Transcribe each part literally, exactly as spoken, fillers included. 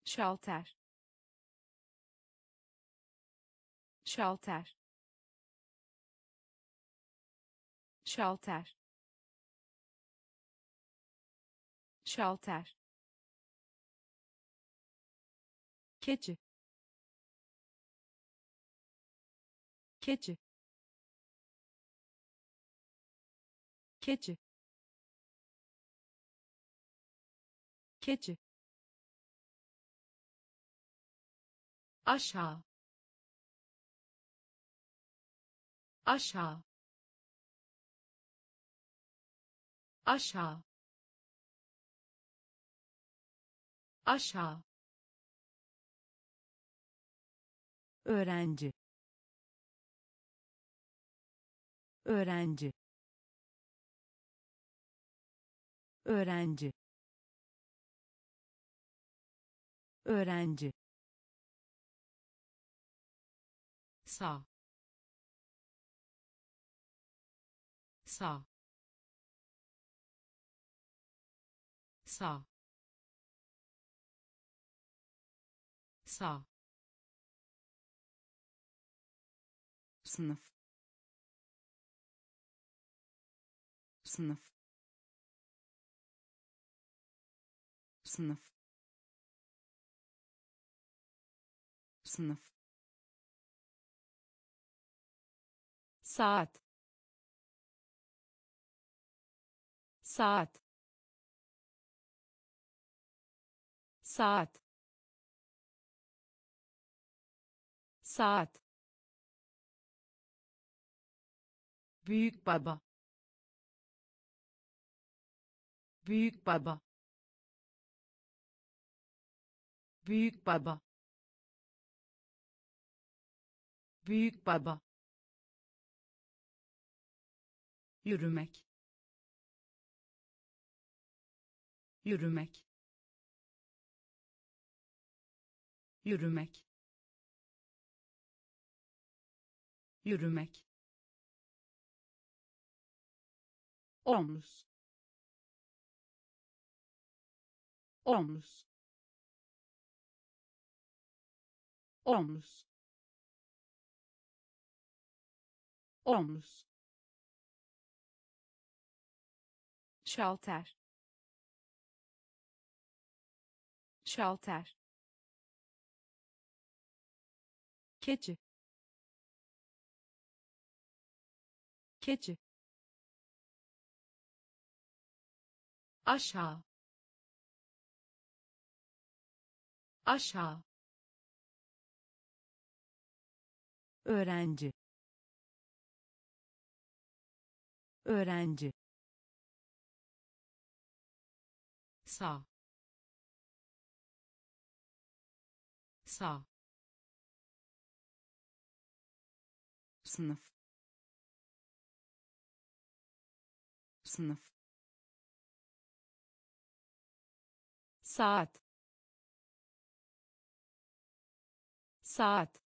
şalter şalter şalter şalter keçi keçi keçi keçi aşağı aşağı aşağı aşağı öğrenci öğrenci öğrenci öğrenci sağ sağ sağ sağ sınıf sınıf sınıf sınıf saat saat saat saat büyük baba büyük baba büyük baba büyük baba yürümek yürümek yürümek yürümek omuz omuz omuz omuz şalter şalter keçi keçi aşağı aşağı öğrenci öğrenci sağ sağ sınıf sınıf saat saat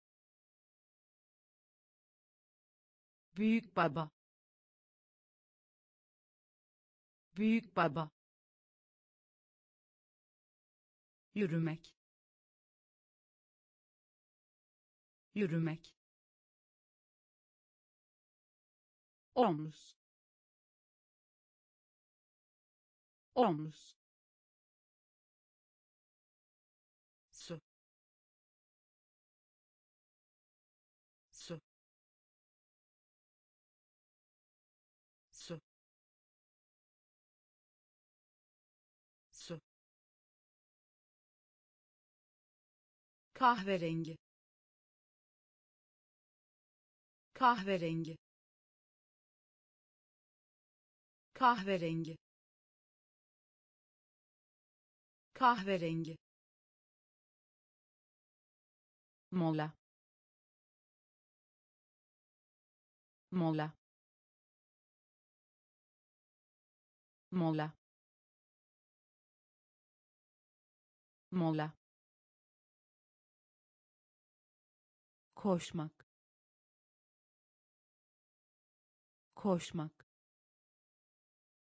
büyük baba büyük baba yürümek yürümek omuz omuz su su su su kahverengi kahverengi kahverengi kahverengi mola mola mola mola koşmak koşmak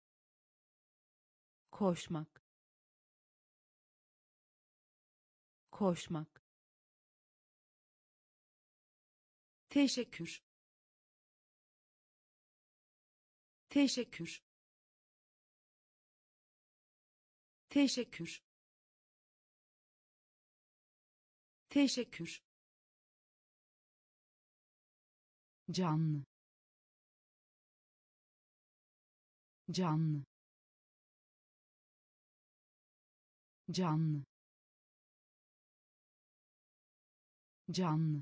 koşmak koşmak, teşekkür, teşekkür, teşekkür, teşekkür, canlı, canlı, canlı, canlı,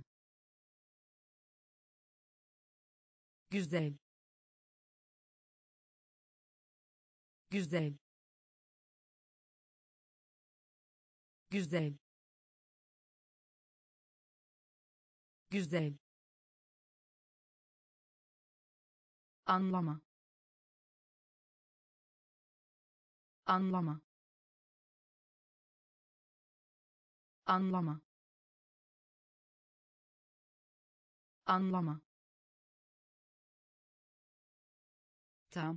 güzel, güzel, güzel, güzel, anlama, anlama, anlama, anlama, tam,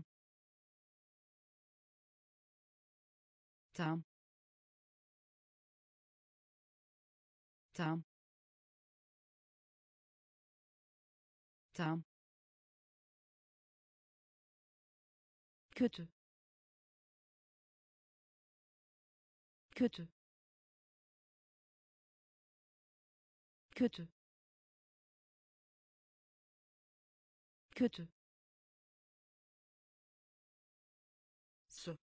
tam, tam, tam, kötü, kötü, kötü, kötü, su,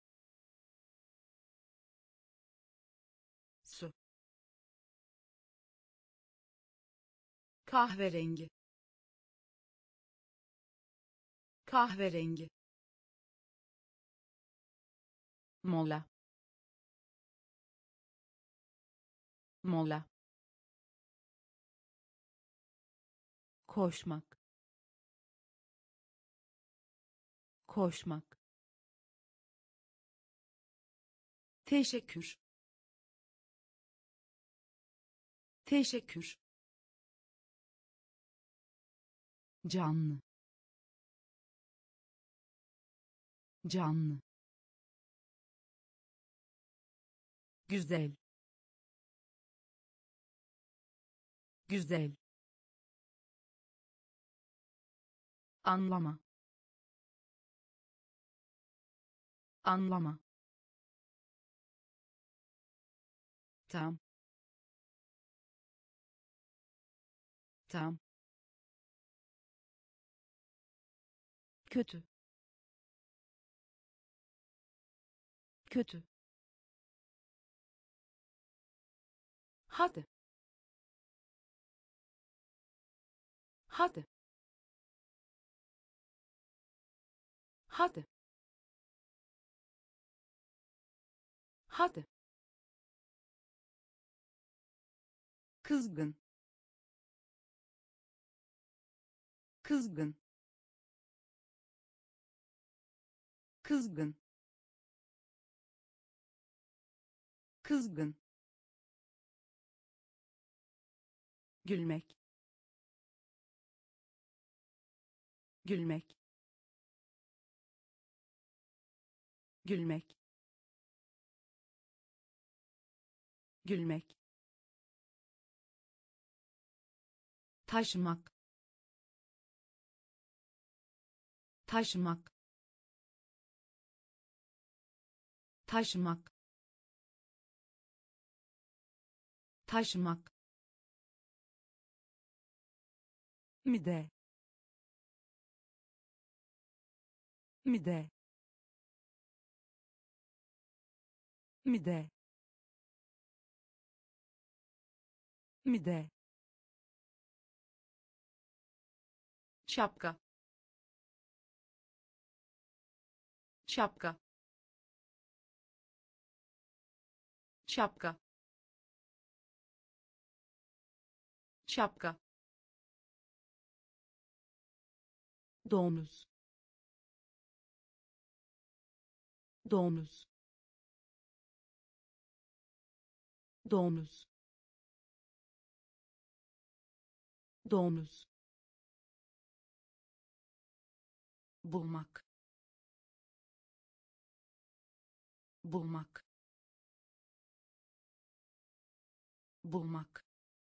su, kahverengi, kahverengi, mola, mola, koşmak, koşmak, teşekkür, teşekkür, canlı, canlı, güzel, güzel, anlama, anlama, tam, tam, kötü, kötü, hadi, hadi, hadi, hadi, kızgın, kızgın, kızgın, kızgın, gülmek, gülmek, gülmek, gülmek, taşımak, taşımak, taşımak, taşımak, mide, mide, mide, mide, şapka, şapka, şapka, şapka, domuz, domuz, domuz, domuz, bulmak, bulmak, bulmak,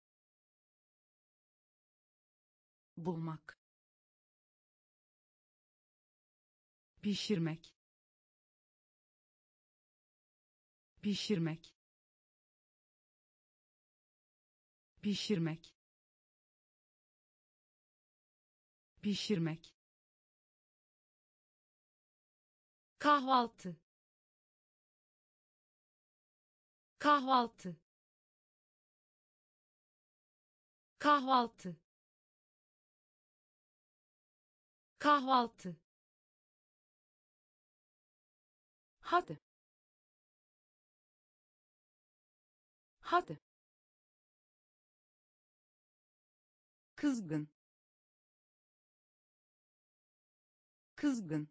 bulmak, pişirmek, pişirmek, pişirmek, pişirmek, kahvaltı, kahvaltı, kahvaltı, kahvaltı, hadi, hadi, kızgın, kızgın,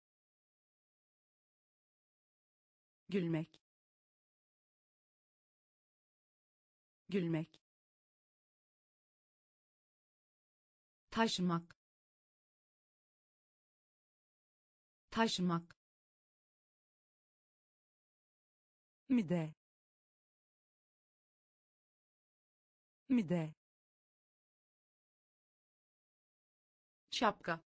gülmek, gülmek, taşımak, taşımak, mide, mide, şapka,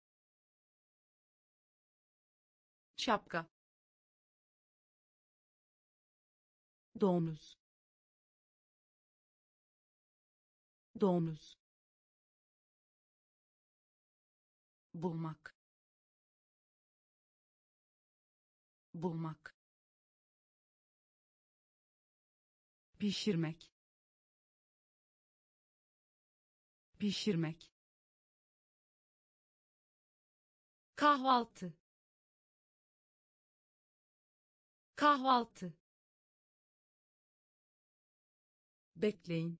şapka, domuz, domuz, bulmak, bulmak, pişirmek, pişirmek, kahvaltı, kahvaltı, bekleyin,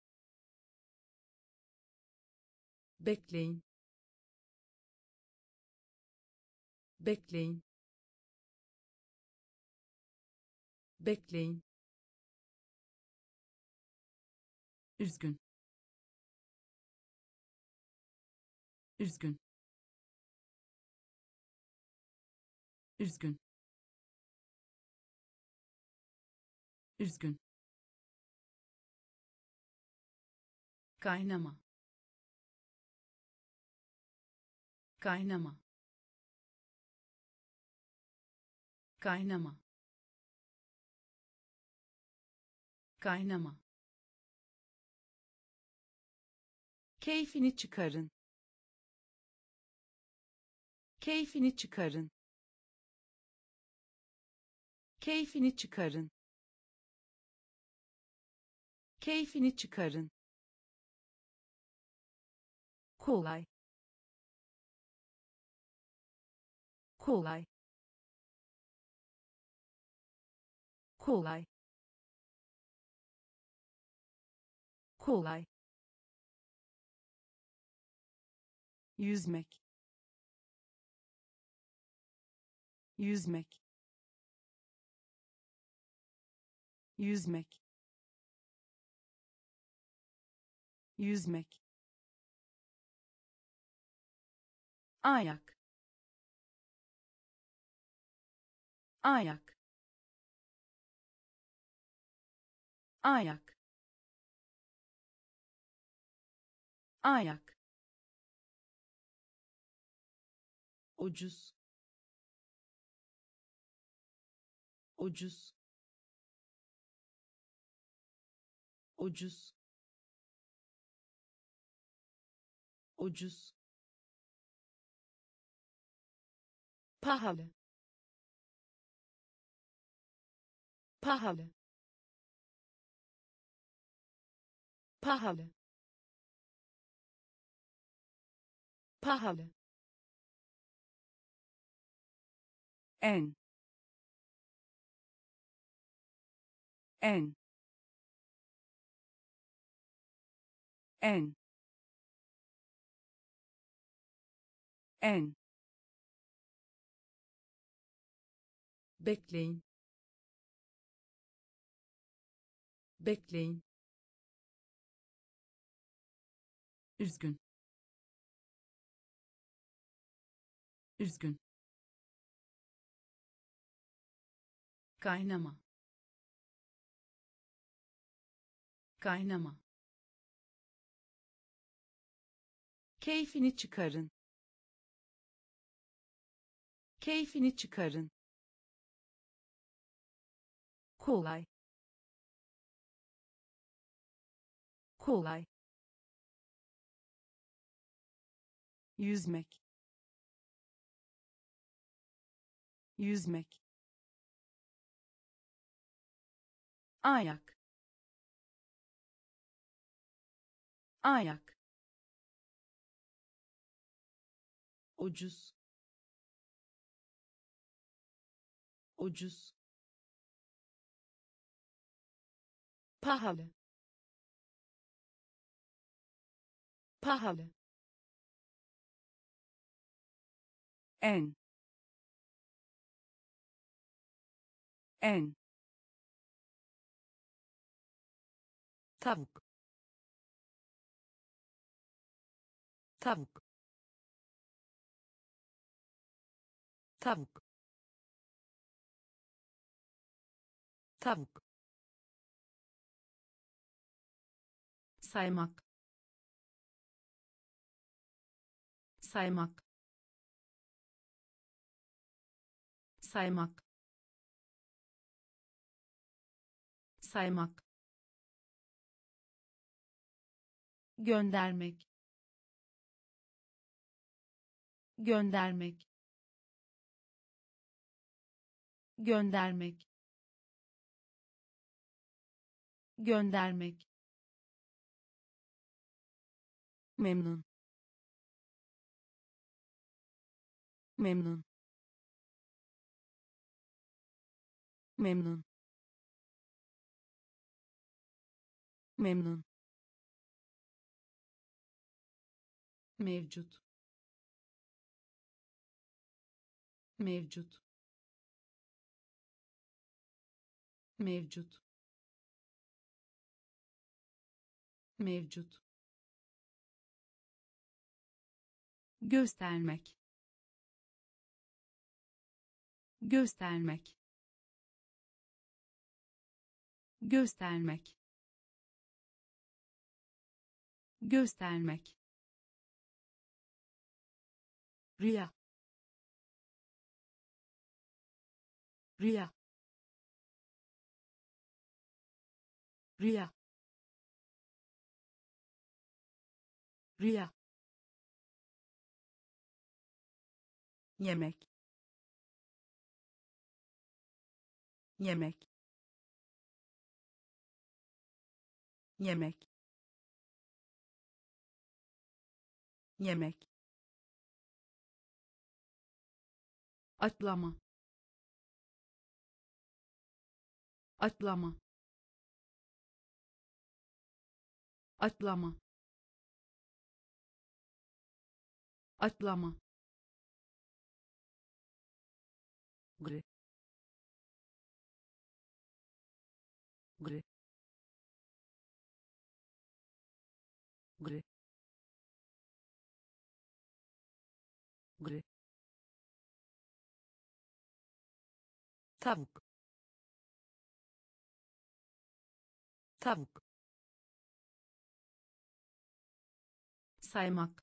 bekleyin, bekleyin, bekleyin, üzgün, üzgün, üzgün, üzgün, kaynama, kaynama, kaynama, kaynama, keyfini çıkarın, keyfini çıkarın, keyfini çıkarın, keyfini çıkarın, kolay, kolay, kolay, kolay, yüzmek, yüzmek, yüzmek, yüzmek, ayak, ayak, ayak, ayak, ucuz, ucuz, ucuz, ucuz, pahalı, pahalı, pahalı, pahalı, en, en, en, en, bekleyin, bekleyin, üzgün, üzgün, kaynama, kaynama, Keyfini çıkarın. Keyfini çıkarın. Kolay. Kolay. Yüzmek. Yüzmek. Ayak. Ayak. ucuz, ucuz, pahalı, pahalı, En. En. tavuk, tavuk, tavuk, tavuk, saymak, saymak, saymak, saymak, göndermek, göndermek, göndermek, göndermek, Memnun. Memnun. Memnun. Memnun. mevcut, mevcut, mevcut, mevcut, Göstermek. Göstermek. Göstermek. Göstermek. Rüya. Rüya. Rüya. Rüya. Yemek. Yemek. Yemek. Yemek. atlama, atlama, atlama, atlama, Gri. Gri. Gri. Gri. tavuk, tavuk, saymak,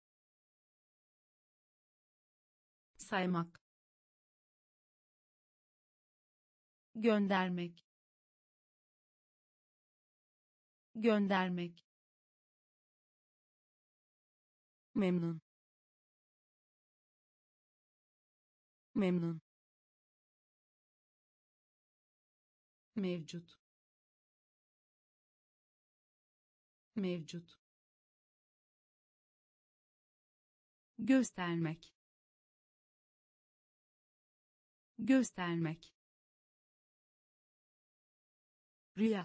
saymak, göndermek, göndermek, Memnun. Memnun. mevcut, mevcut, Göstermek. Göstermek. Rüya.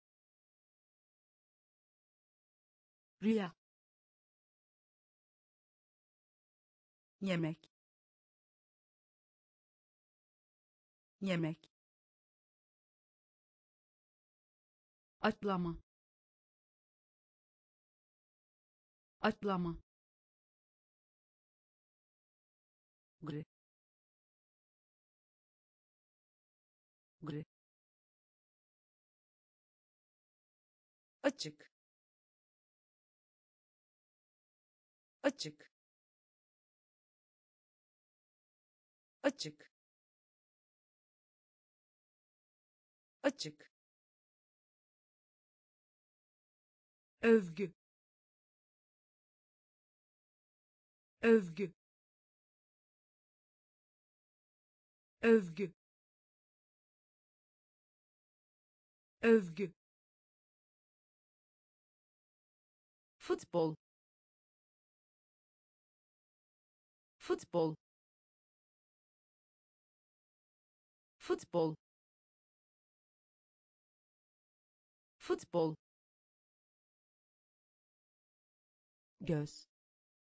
Rüya. Yemek. Yemek. atlama, atlama, Gri. Gri. açık açık açık açık övgü övgü övgü övgü futbol futbol futbol futbol göz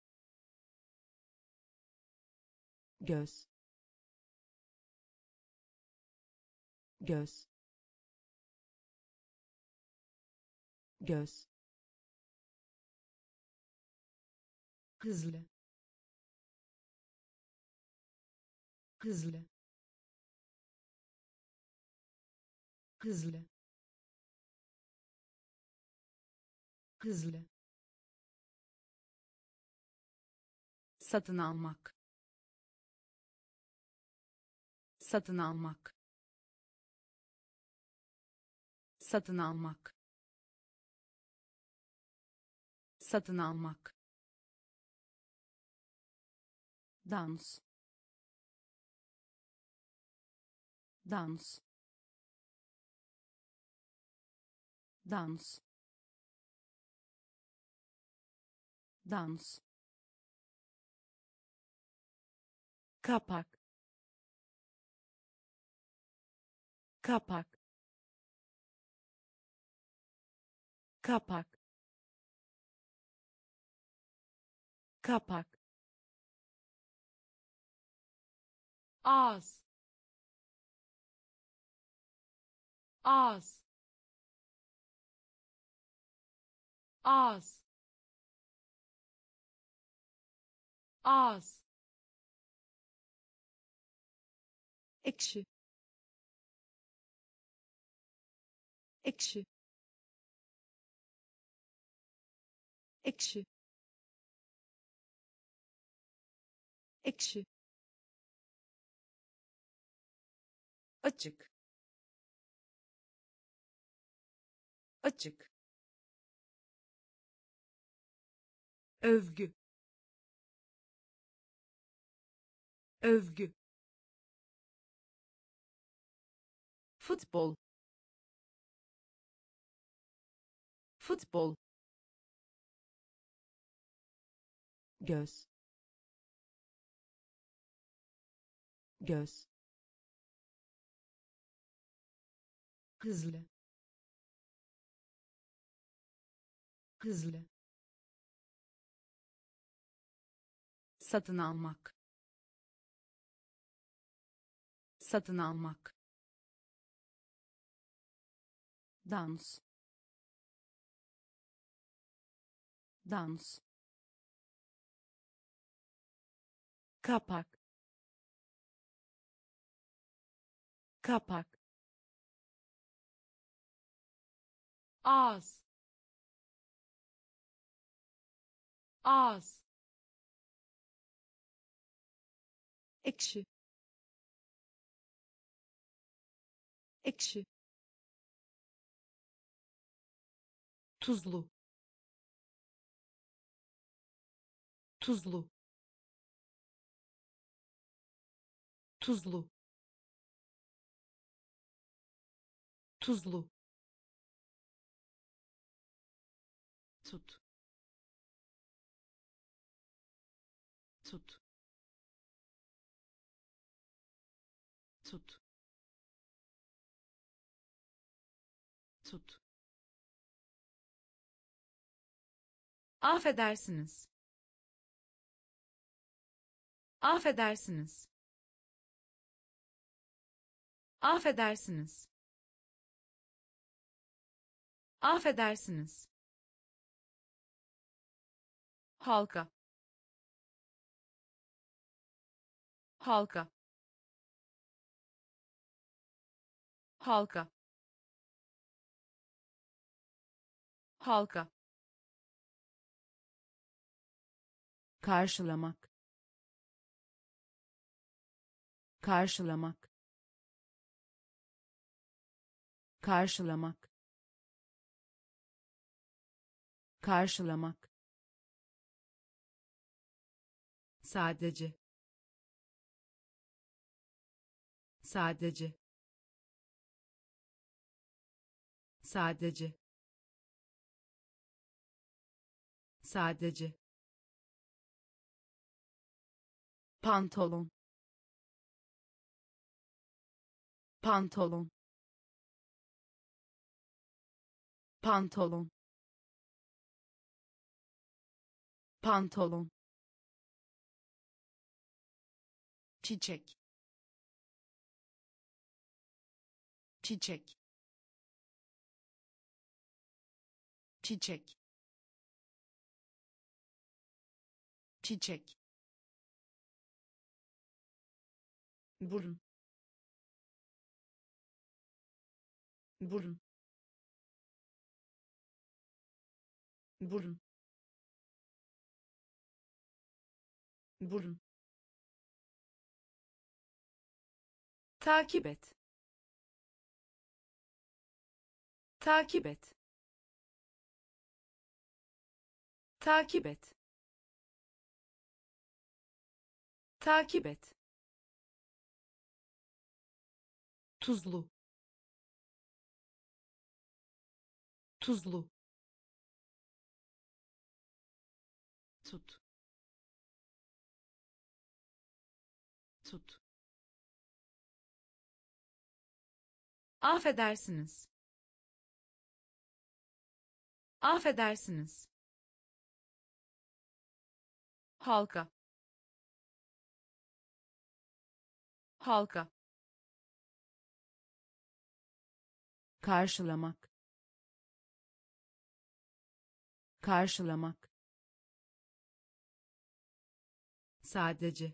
göz göz göz hızlı hızlı hızlı hızlı satın almak satın almak satın almak satın almak dans dans dans dans kapak kapak kapak kapak ağız ağız ağız ağız ekşi ekşi ekşi ekşi açık açık övgü övgü futbol futbol göz göz hızlı hızlı satın almak satın almak dans dans kapak kapak ağız ağız ekşi ekşi tuzlu tuzlu tuzlu tuzlu tut tut tut tut affedersiniz affedersiniz affedersiniz affedersiniz halka halka halka halka, karşılamak, karşılamak, karşılamak, karşılamak, sadece, sadece, sadece, sadece, pantolon, pantolon, pantolon, pantolon, çiçek, çiçek, çiçek, çiçek, burun, burun, burun, burun, takip et, takip et, takip et, takip et, tuzlu, tuzlu, tut, tut, affedersiniz, affedersiniz, halka, halka, karşılamak, karşılamak, sadece,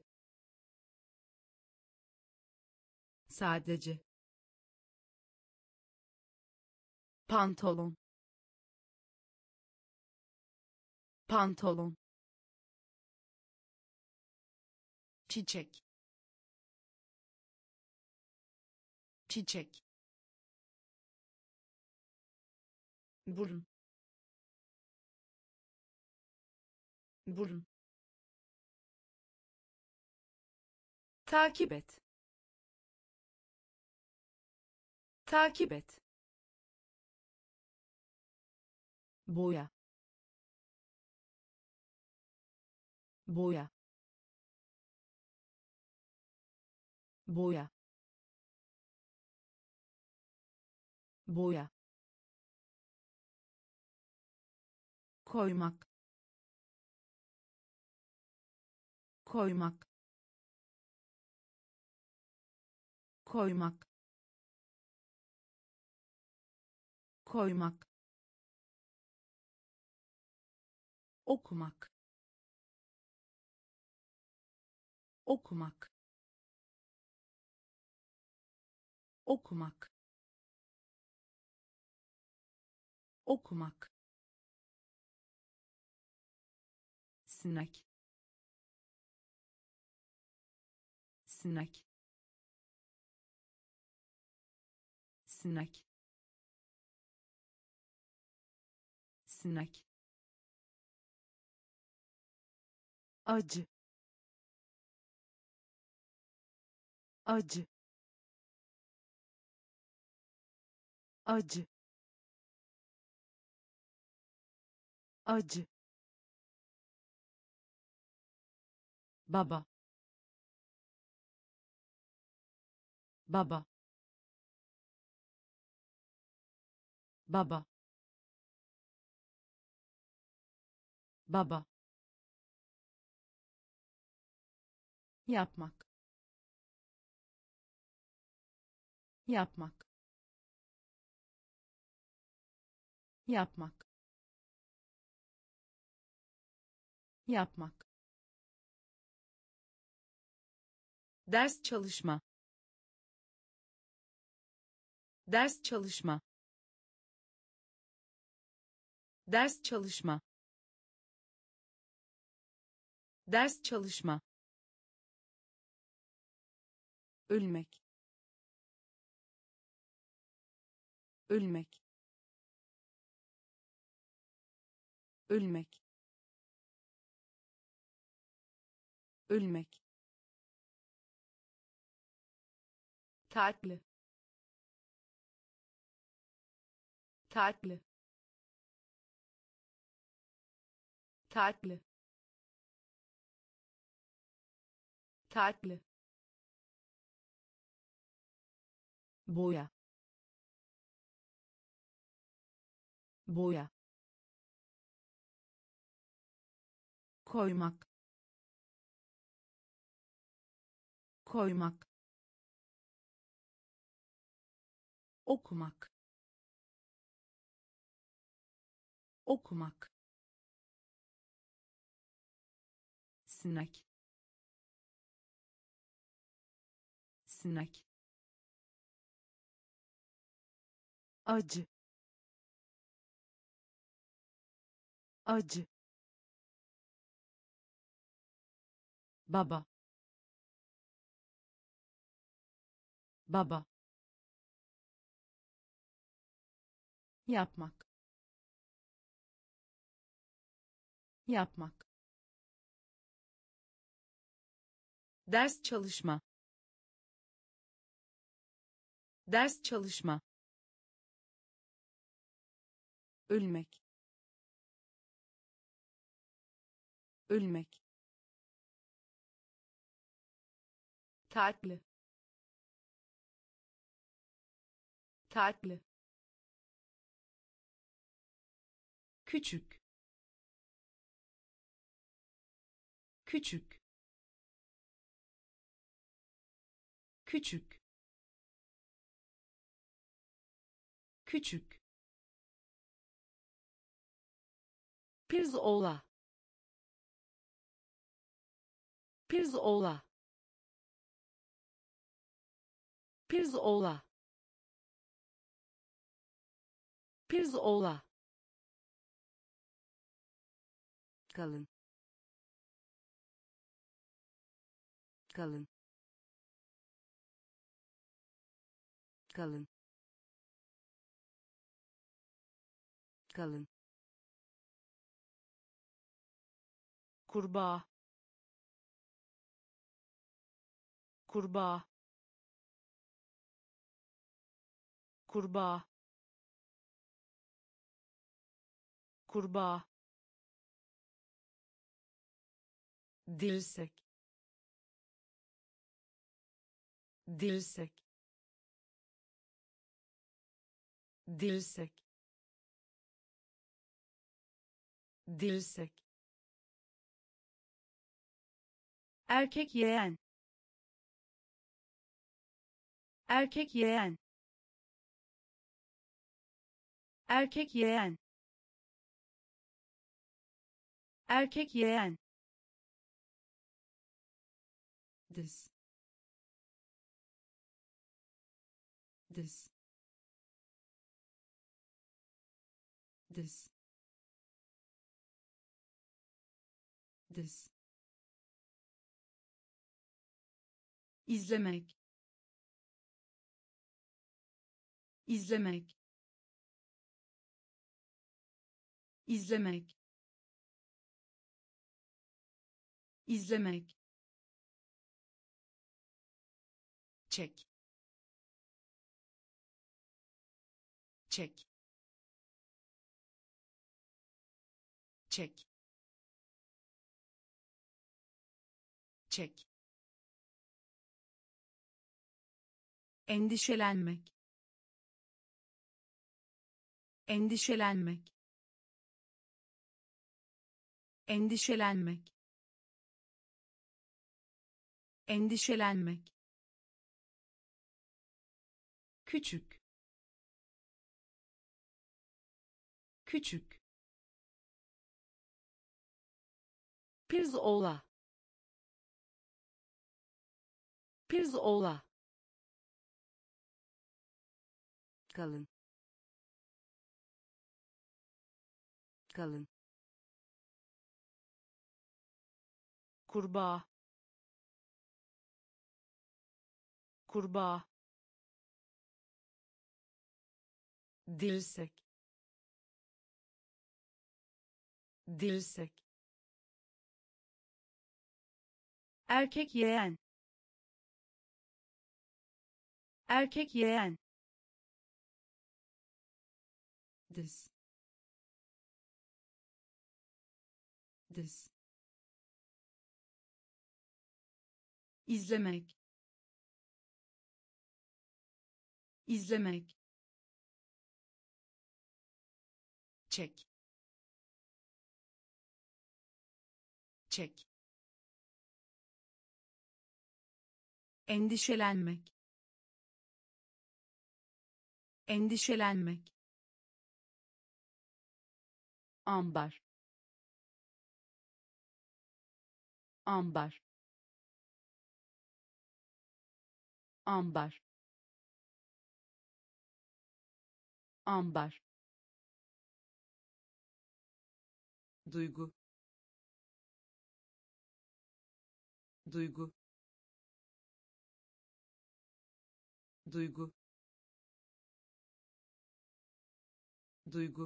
sadece, pantolon, pantolon, çiçek, çiçek, burun, burun, takip et, takip et, boya, boya, boya, boya, koymak, koymak, koymak, koymak, okumak, okumak, okumak, okumak, sinek, sinek, sinek, sinek, acı, acı, acı, acı, baba, baba, baba, baba, yapmak, yapmak, yapmak, yapmak, ders çalışma, ders çalışma, Ders çalışma. Ders çalışma. Ölmek. Ölmek. Ölmek. Ölmek. Tatlı. Tatlı. Tatlı. Tatlı. Boya. Boya. Koymak. Koymak. Okumak. Okumak. Sinek. Sinek. Acı. Acı. Baba. Baba. Yapmak. Yapmak. Ders çalışma. Ders çalışma. Ölmek. Ölmek. Tatlı. Tatlı. Küçük. Küçük. Küçük. Küçük. Pirzola. Pirzola. Pirzola. Pirzola. Kalın. Kalın. Kalın. Kalın. Kurbağa. Kurbağa. Kurbağa. Kurbağa. Dirsek. Dirsek. Dirsek. Dirsek. Erkek yeğen. Erkek yeğen. Erkek yeğen. Erkek yeğen. Diz. Diz. Diz. Diz. İzlemek. İzlemek. İzlemek. İzlemek. Çek. Çek. Çek. Çek. Endişelenmek. Endişelenmek. Endişelenmek. Endişelenmek. Küçük. Küçük. Pirzola. Pirzola. Kalın. kalın, kurbağa, kurbağa, dirsek, dirsek, erkek yeğen, erkek yeğen, diz, diz, izlemek, izlemek, çek, çek, endişelenmek, endişelenmek, ambar, ambar, ambar, ambar, duygu, duygu, duygu, duygu,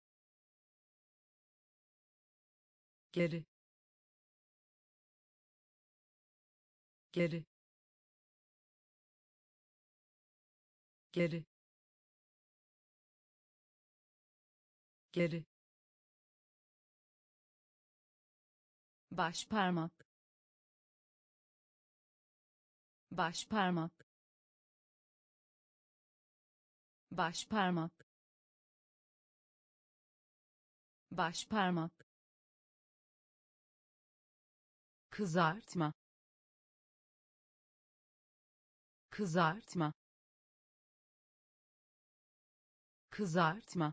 geri, geri, geri, geri, baş parmak, baş parmak, baş parmak, baş parmak, kızartma, kızartma, kızartma,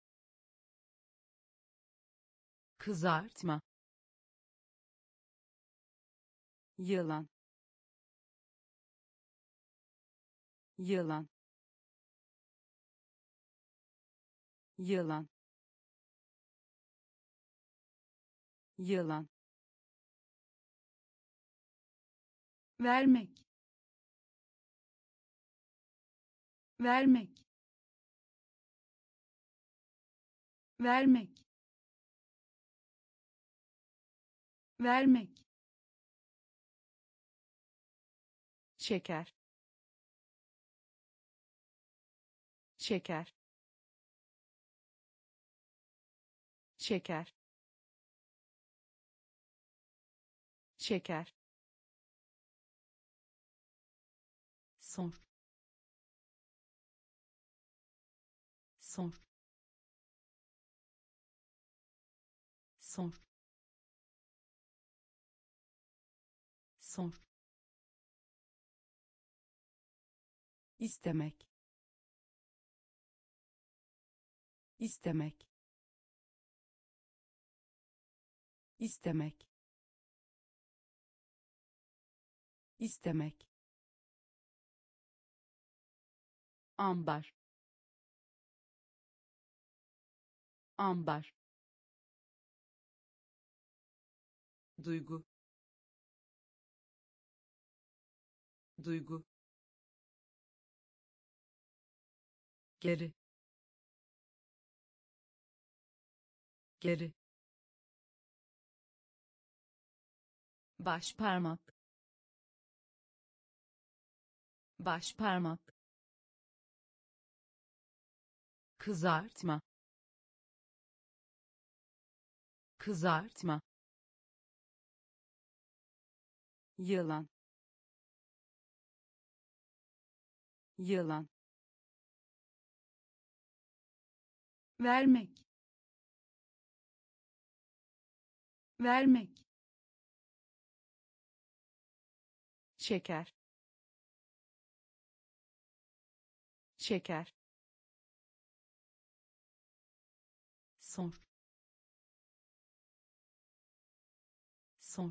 kızartma, yılan, yılan, yılan, yılan, vermek, vermek, vermek, vermek, şeker, şeker, şeker, şeker, sor, sor, sor, sor, istemek, istemek, istemek, istemek, ambar, ambar, duygu, duygu, geri, geri, baş parmak, baş parmak, kızartma, kızartma, yılan, yılan, vermek, vermek, şeker, şeker, sor, sor,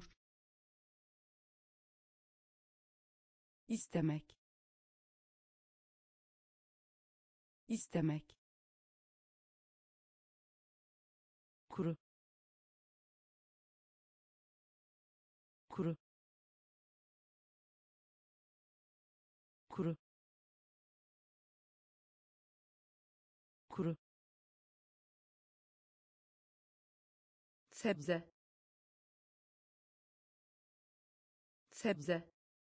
istemek, istemek, kuru kuru kuru kuru sebze sebze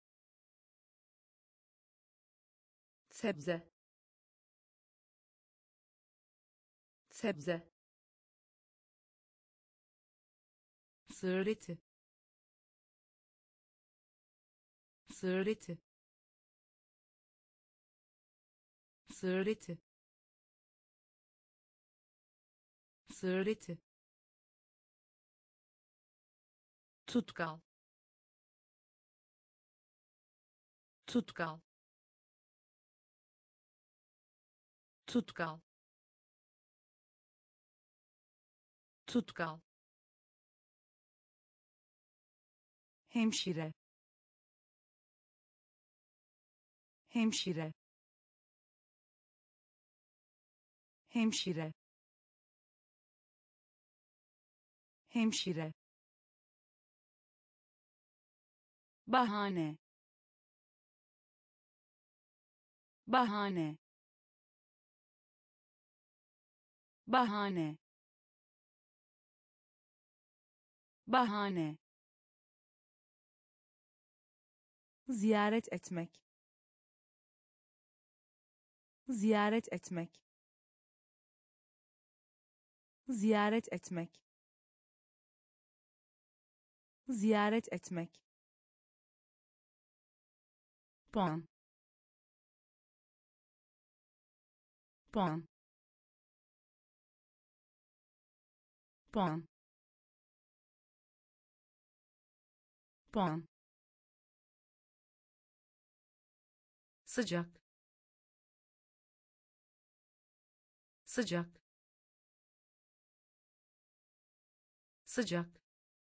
sebze sebze sığır eti sığır eti sığır eti sığır eti tutkal tutkal tutkal tutkal hemşire hemşire hemşire hemşire bahane bahane bahane bahane ziyaret etmek ziyaret etmek ziyaret etmek ziyaret etmek puan puan puan puan sıcak sıcak sıcak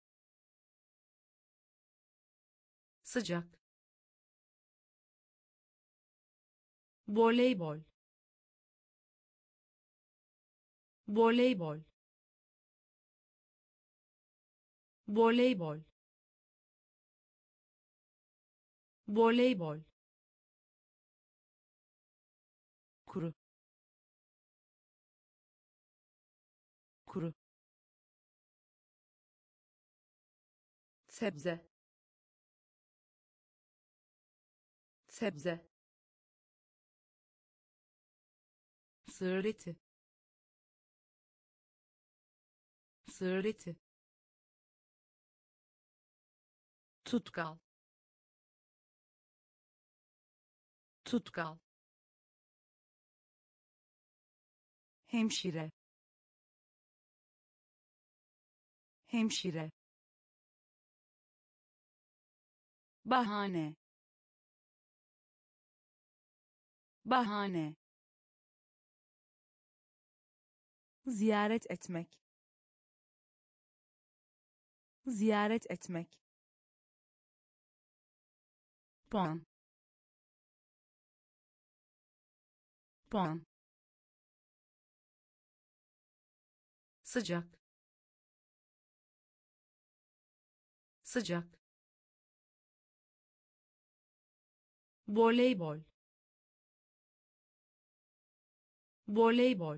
sıcak voleybol voleybol voleybol voleybol kuru kuru sebze sebze sığır eti sığır eti tutkal tutkal hemşire hemşire bahane bahane ziyaret etmek ziyaret etmek puan puan sıcak sıcak voleybol voleybol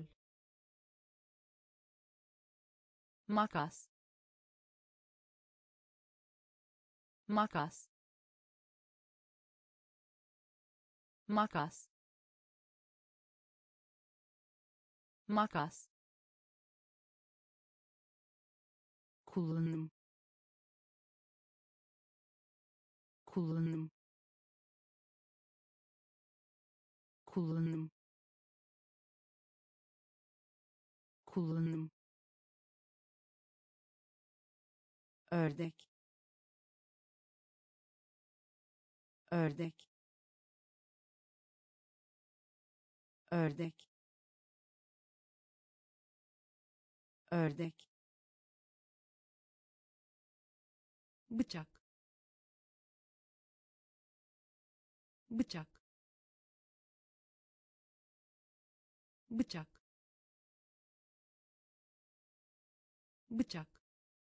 makas makas makas makas kullanım kullanım kullanım kullanım ördek ördek ördek ördek bıçak bıçak bıçak bıçak,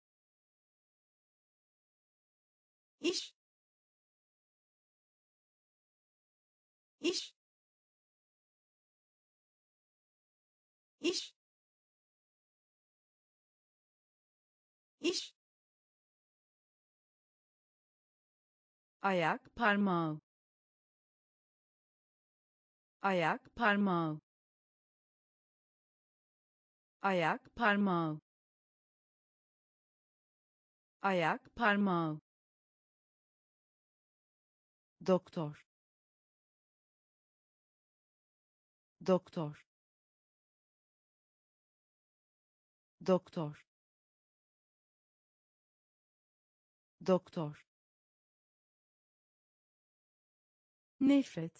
iş, iş, iş, iş, ayak, parmağı, ayak, parmağı, ayak, parmağı, ayak, parmağı, doktor, doktor, doktor, doktor, nefret,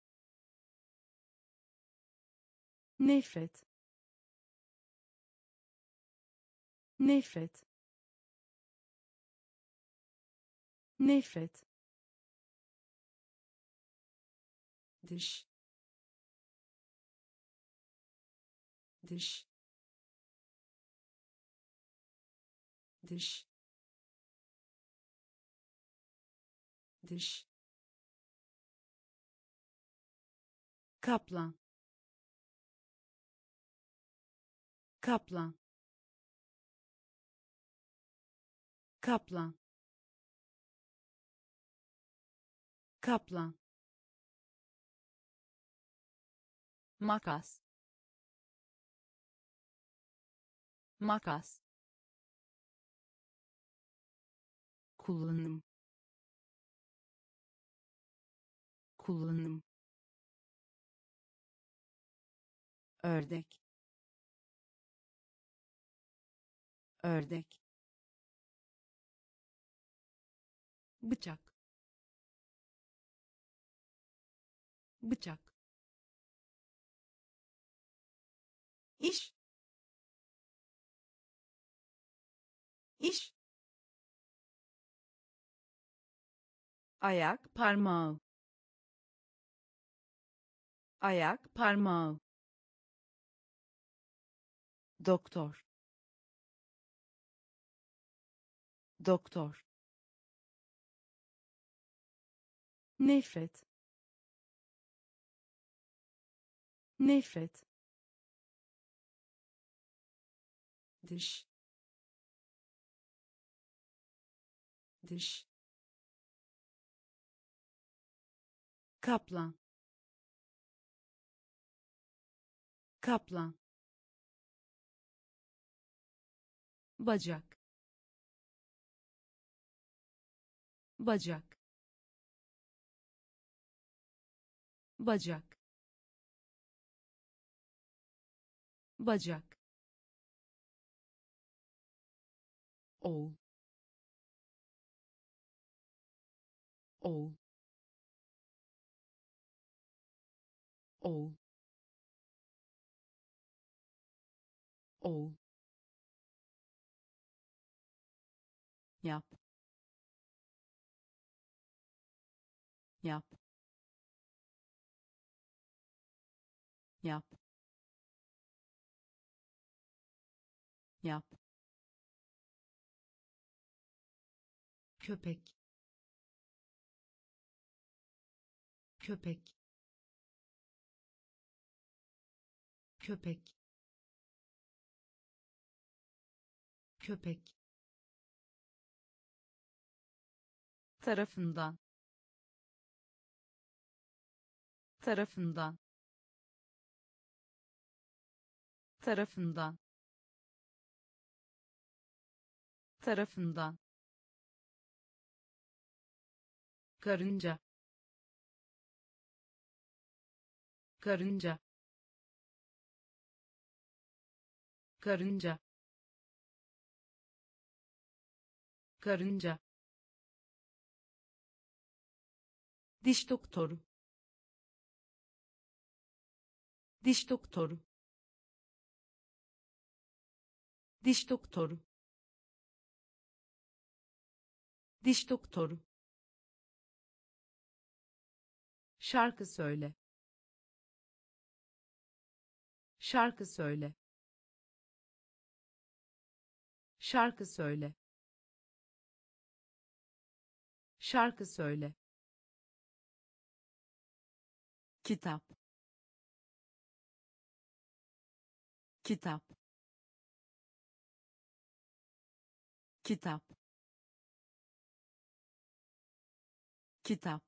nefret, nefret, nefret, dış, dış, dış, dış, kaplan, kaplan, kaplan, kaplan, makas, makas, kullanım, kullanım, ördek, ördek, bıçak, bıçak, iş, iş, ayak, parmağı, ayak, parmağı, doktor, doktor, nefret, nefret, dış, dış, kaplan, kaplan, bacak, bacak, bacak, bacak, oğul, oğul, oğul, oğul, yap, yap, yap, yap, köpek, köpek, köpek, köpek, tarafından, tarafından, tarafından, tarafından, karınca, karınca, karınca, karınca, diş doktoru, diş doktoru, diş doktoru, diş doktoru, şarkı söyle, şarkı söyle, Şarkı söyle. Şarkı söyle. Kitap. Kitap. Kitap. Kitap.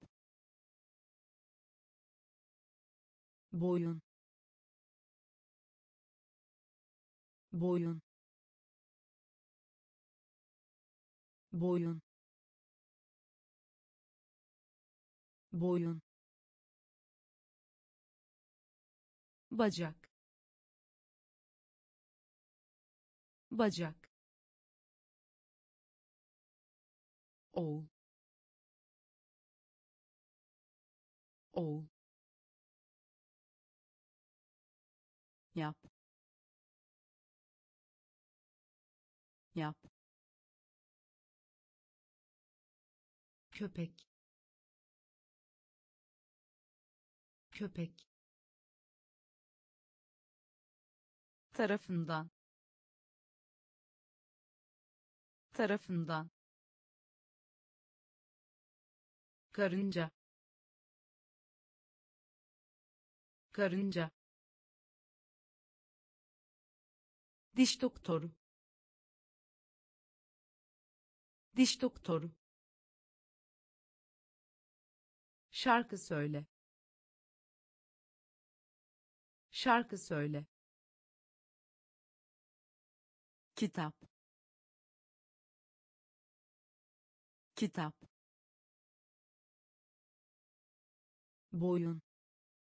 Boyun. Boyun. Boyun. Boyun. Bacak. Bacak. Oğul. Oğul. Yap. Yap. Köpek. Köpek. Tarafından. Tarafından. Karınca. Karınca. Diş doktoru. Diş doktoru. Şarkı söyle. Şarkı söyle. Kitap. Kitap. Boyun.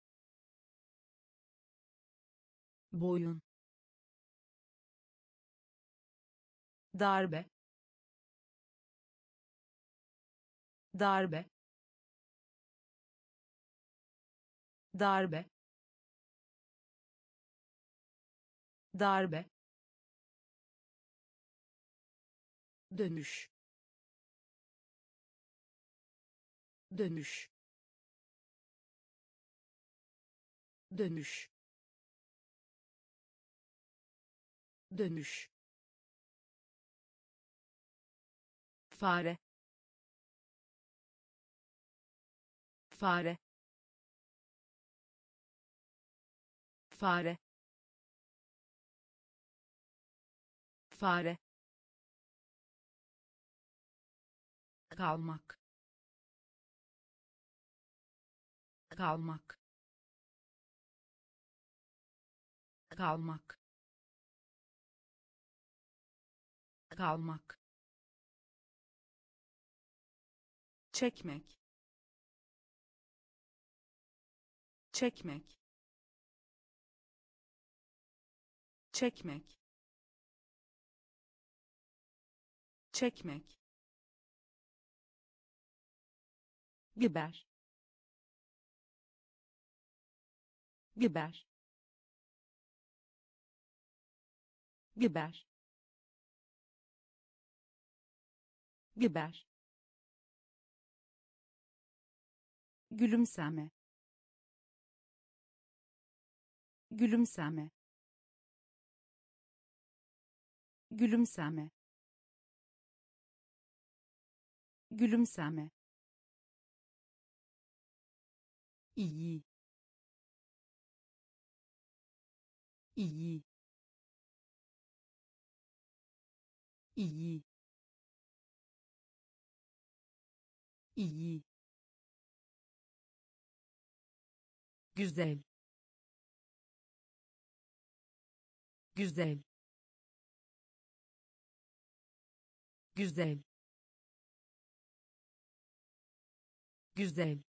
Boyun. Darbe. Darbe. Darbe. Darbe. Dönüş. Dönüş. Dönüş. Dönüş. Fare. Fare. Fare. Fare. Kalmak. Kalmak. Kalmak. Kalmak. Çekmek. Çekmek. Çekmek. Çekmek. Biber. Biber. Biber. Biber. Gülümseme. Gülümseme. Gülümseme. Gülümseme. İyi. İyi. İyi. İyi. Güzel. Güzel. Güzel. Güzel.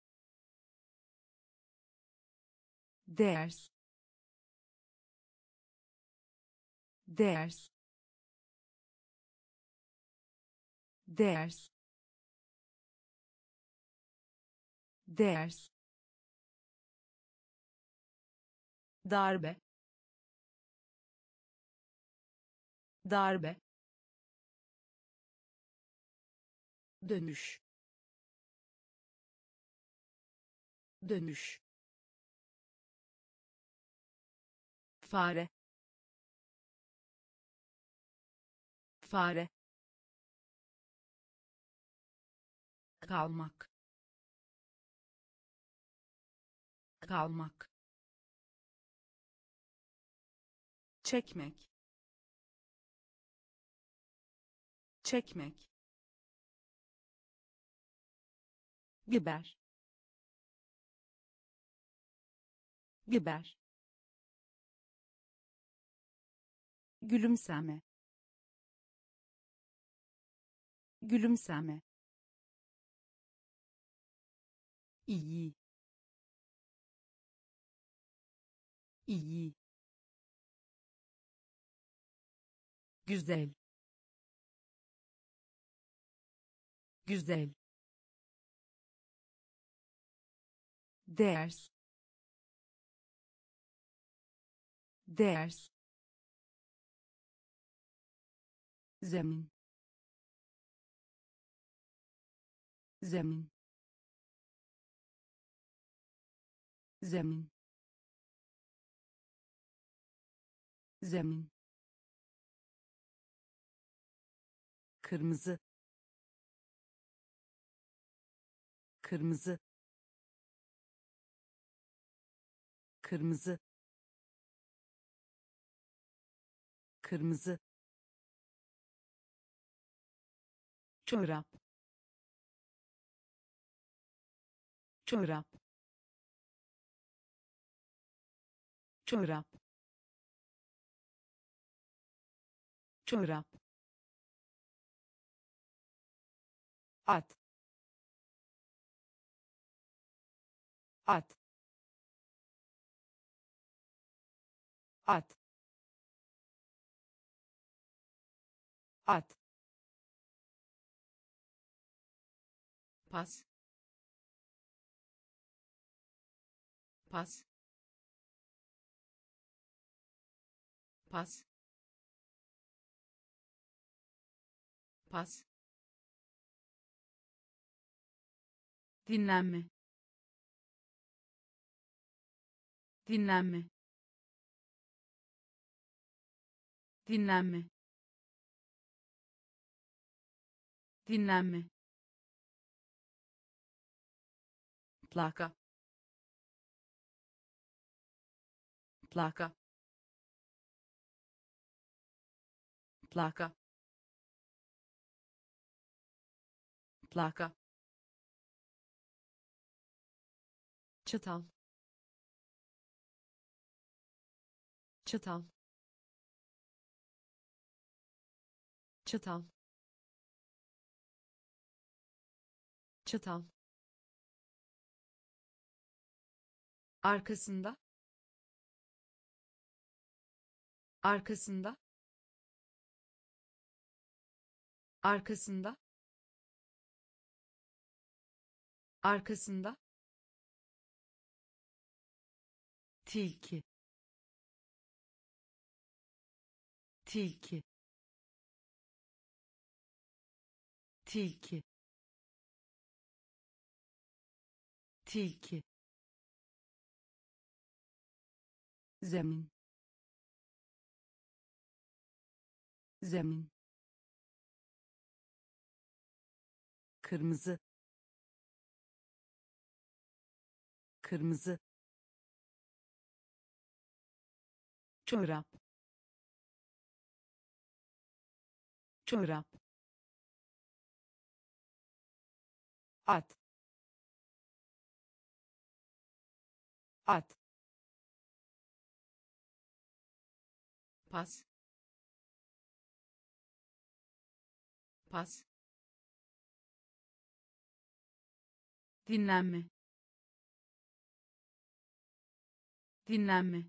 Ders. Ders. Ders. Ders. Darbe. Darbe. Dönüş. Dönüş. Fare. fare, kalmak, kalmak, çekmek, çekmek, biber, biber, gülümseme, gülümseme, iyi, iyi, güzel, güzel, ders, ders, zemin, zemin, zemin, zemin, kırmızı, kırmızı, kırmızı, kırmızı, çorap, çorap, çorap, çorap, at, at, at, at, pas, pas, pas, pas, dinlenme, dinlenme, dinlenme, dinlenme, plaka, plaka, plaka, plaka, çatal, çatal, çatal, çatal, arkasında, arkasında, arkasında, arkasında, tilki, tilki, tilki, tilki, zemin, zemin, kırmızı, kırmızı, çorap, çorap, at, at, pas, pas, dinlenme, dinlenme,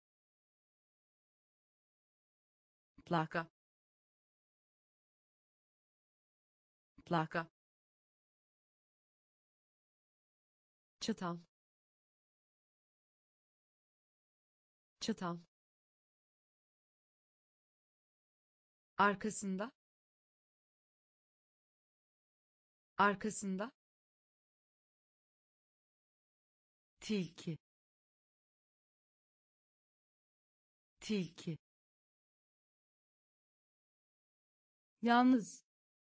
plaka, plaka, çatal, çatal, arkasında, arkasında, tilki, tilki, yalnız,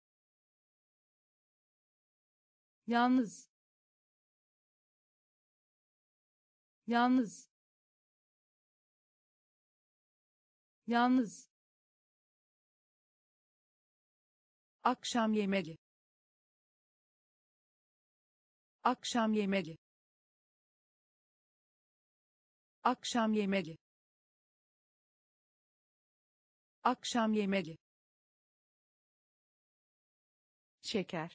yalnız, yalnız, yalnız, akşam yemeği, akşam yemeği, akşam yemeği, akşam yemeği, şeker,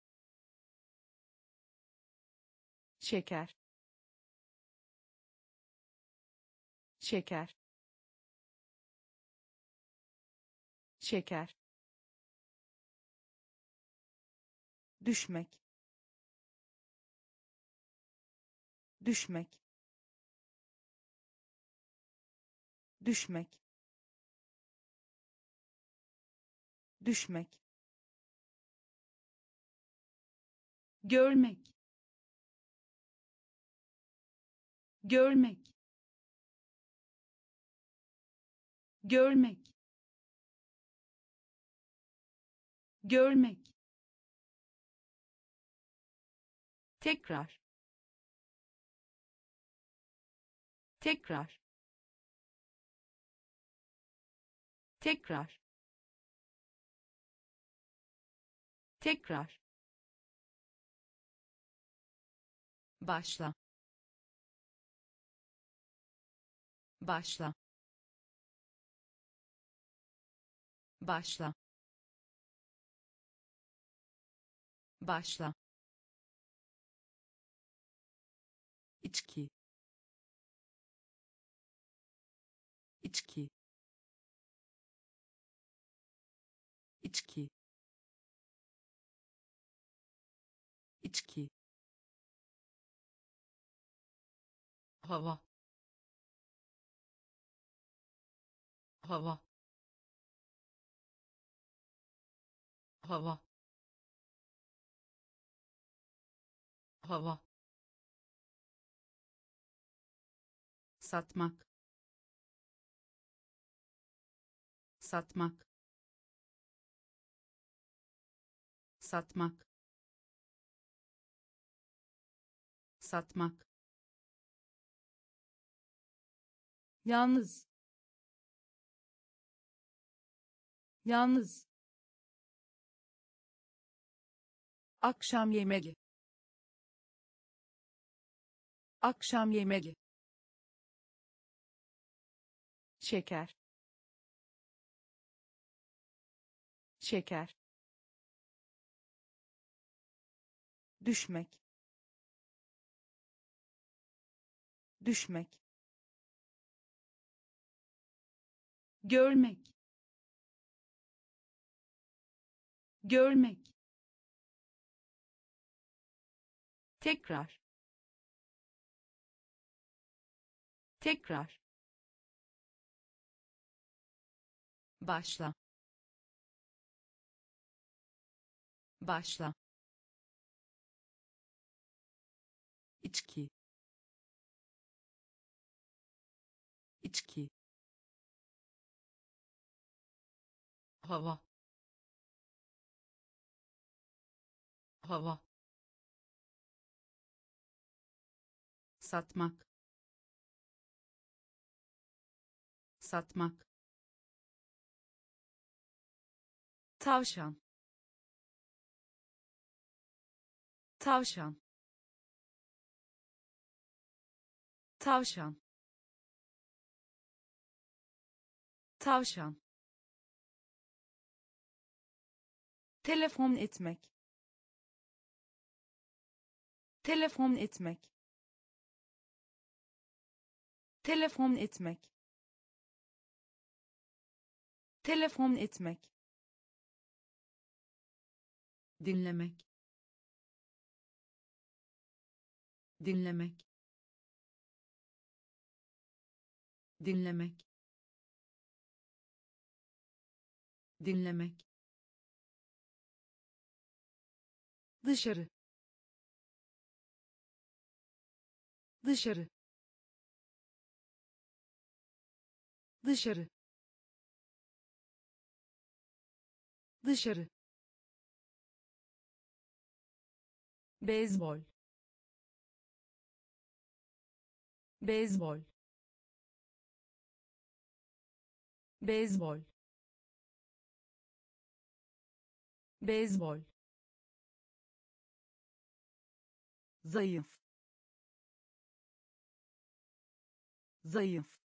şeker, şeker, şeker, düşmek, düşmek, düşmek, düşmek, görmek, görmek, görmek, görmek, tekrar, tekrar, tekrar, tekrar, başla, başla, başla, başla, içki, içki, içki, içki, hava, hava, hava, hava, satmak, satmak, satmak, satmak, yalnız, yalnız, akşam yemeği, akşam yemeği, şeker, şeker, düşmek, düşmek, görmek, görmek, tekrar, tekrar, başla, başla, içki, içki, hava, hava, satmak, satmak, tavşan, tavşan, tavşan, tavşan, telefon etmek, telefon etmek, telefon etmek, telefon etmek, dinlemek, dinlemek, dinlemek, dinlemek, dışarı, dışarı, dışarı, dışarı, beyzbol, beyzbol, beyzbol, beyzbol, zayıf, zayıf,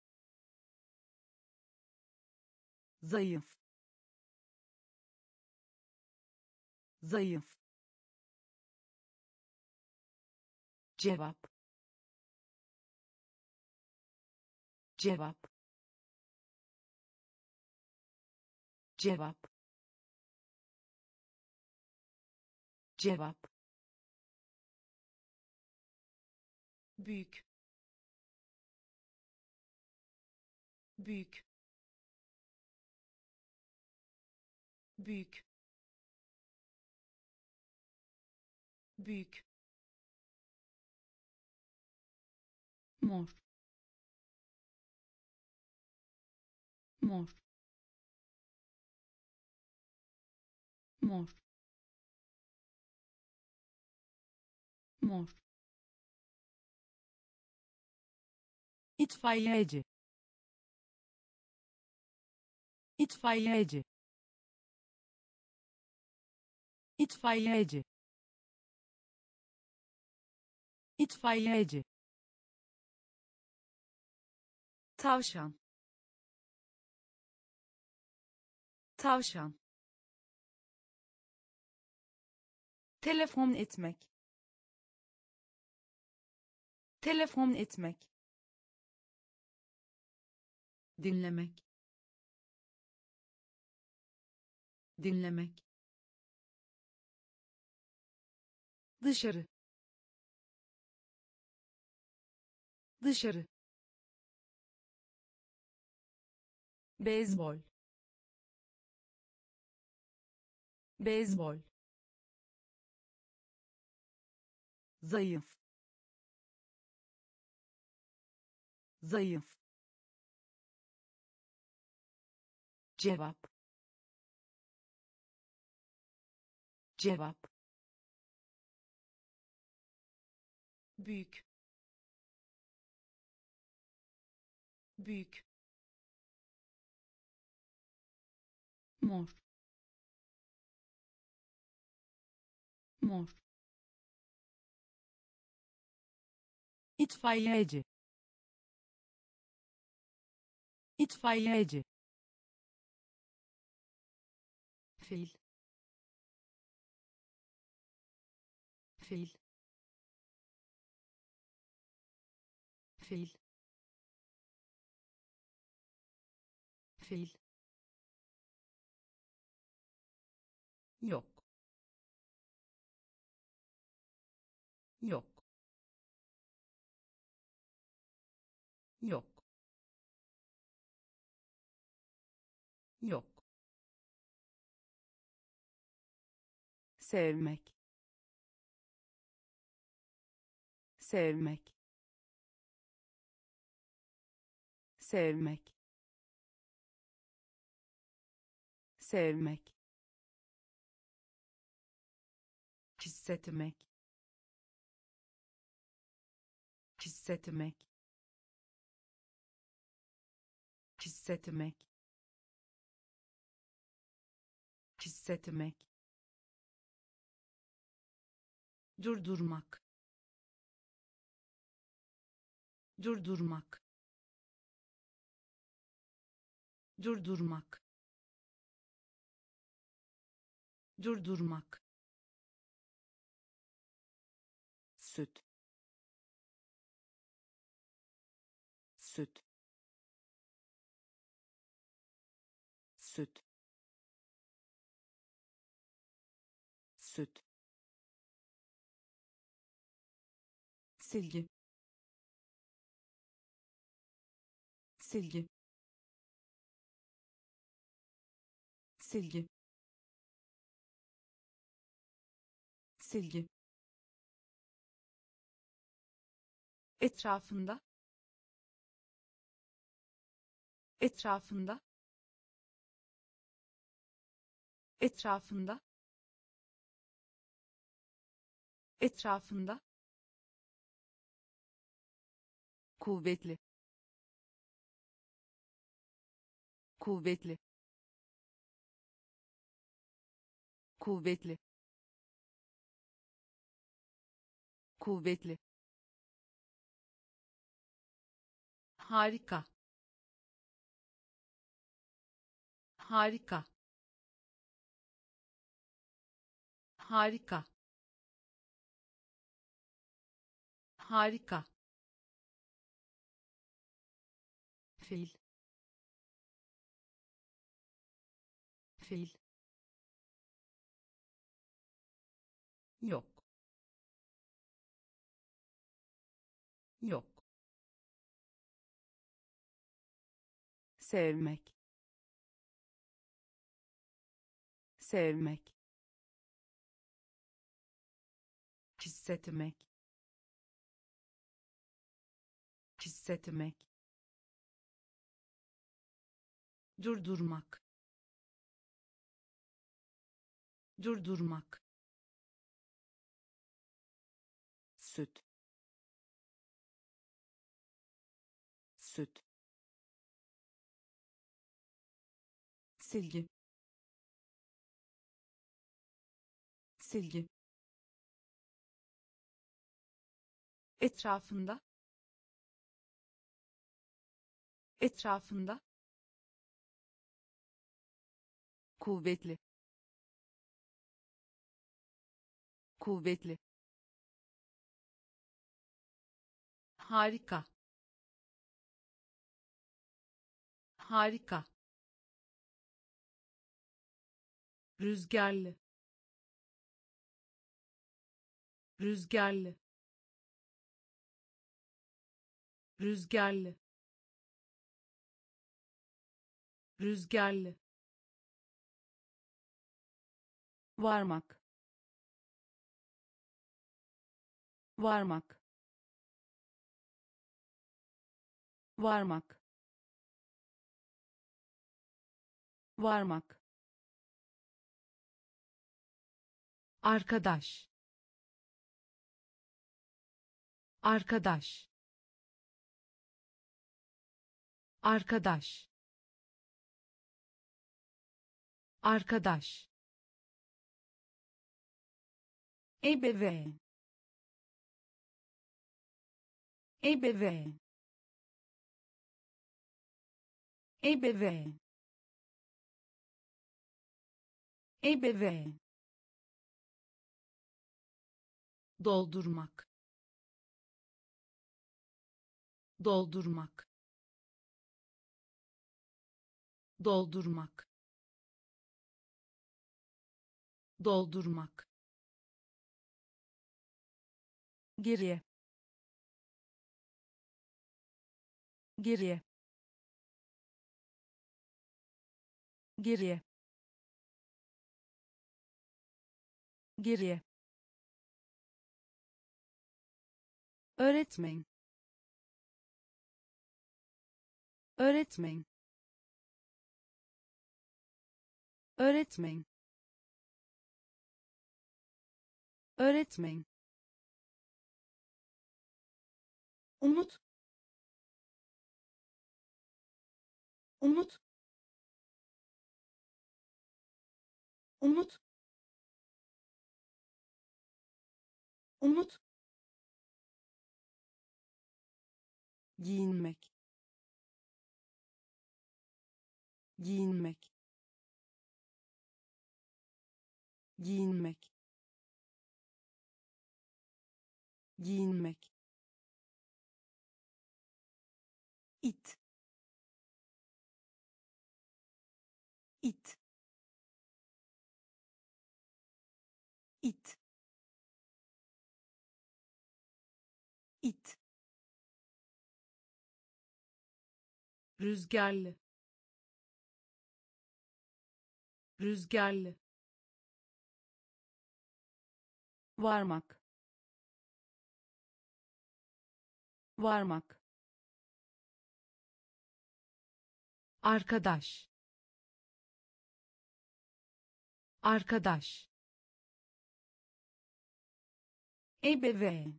zayıf, zayıf, cevap, cevap, cevap, cevap, büyük, büyük, büyük, büyük, mor, mor, mor, mor, itfaiyeci, itfaiyeci, itfaiyeci, itfaiyeci, tavşan, tavşan, telefon etmek, telefon etmek, dinlemek, dinlemek, dışarı, dışarı, beyzbol, beyzbol, zayıf, zayıf, cevap, cevap, büyük, büyük, mor, mor, itfaiyeci, itfaiyeci, fil, fil, fil, fil, yok, yok, yok, yok, sevmek, sevmek, sevmek, sevmek, hissetmek, hissetmek, hissetmek, hissetmek, durdurmak, durdurmak, durdurmak, durdurmak, süt, süt, süt, süt, silgi, silgi, silgi, silgi, etrafında, etrafında, etrafında etrafında kuvvetli kuvvetli kuvvetli kuvvetli harika harika harika harika fil fil Yok. Yok. sevmek sevmek hissetmek hissetmek durdurmak durdurmak süt süt silgi silgi etrafında etrafında kuvvetli kuvvetli harika harika rüzgarlı rüzgarlı rüzgarlı rüzgarlı varmak varmak varmak varmak arkadaş arkadaş arkadaş arkadaş ebeveyn ebeveyn ebeveyn ebeveyn doldurmak doldurmak doldurmak doldurmak geriye geriye geriye geriye öğretmen öğretmen öğretmen öğretmen umut umut umut umut giyinmek giyinmek giyinmek giyinmek it it it it rüzgarlı rüzgarlı varmak varmak arkadaş arkadaş, ebeveyn,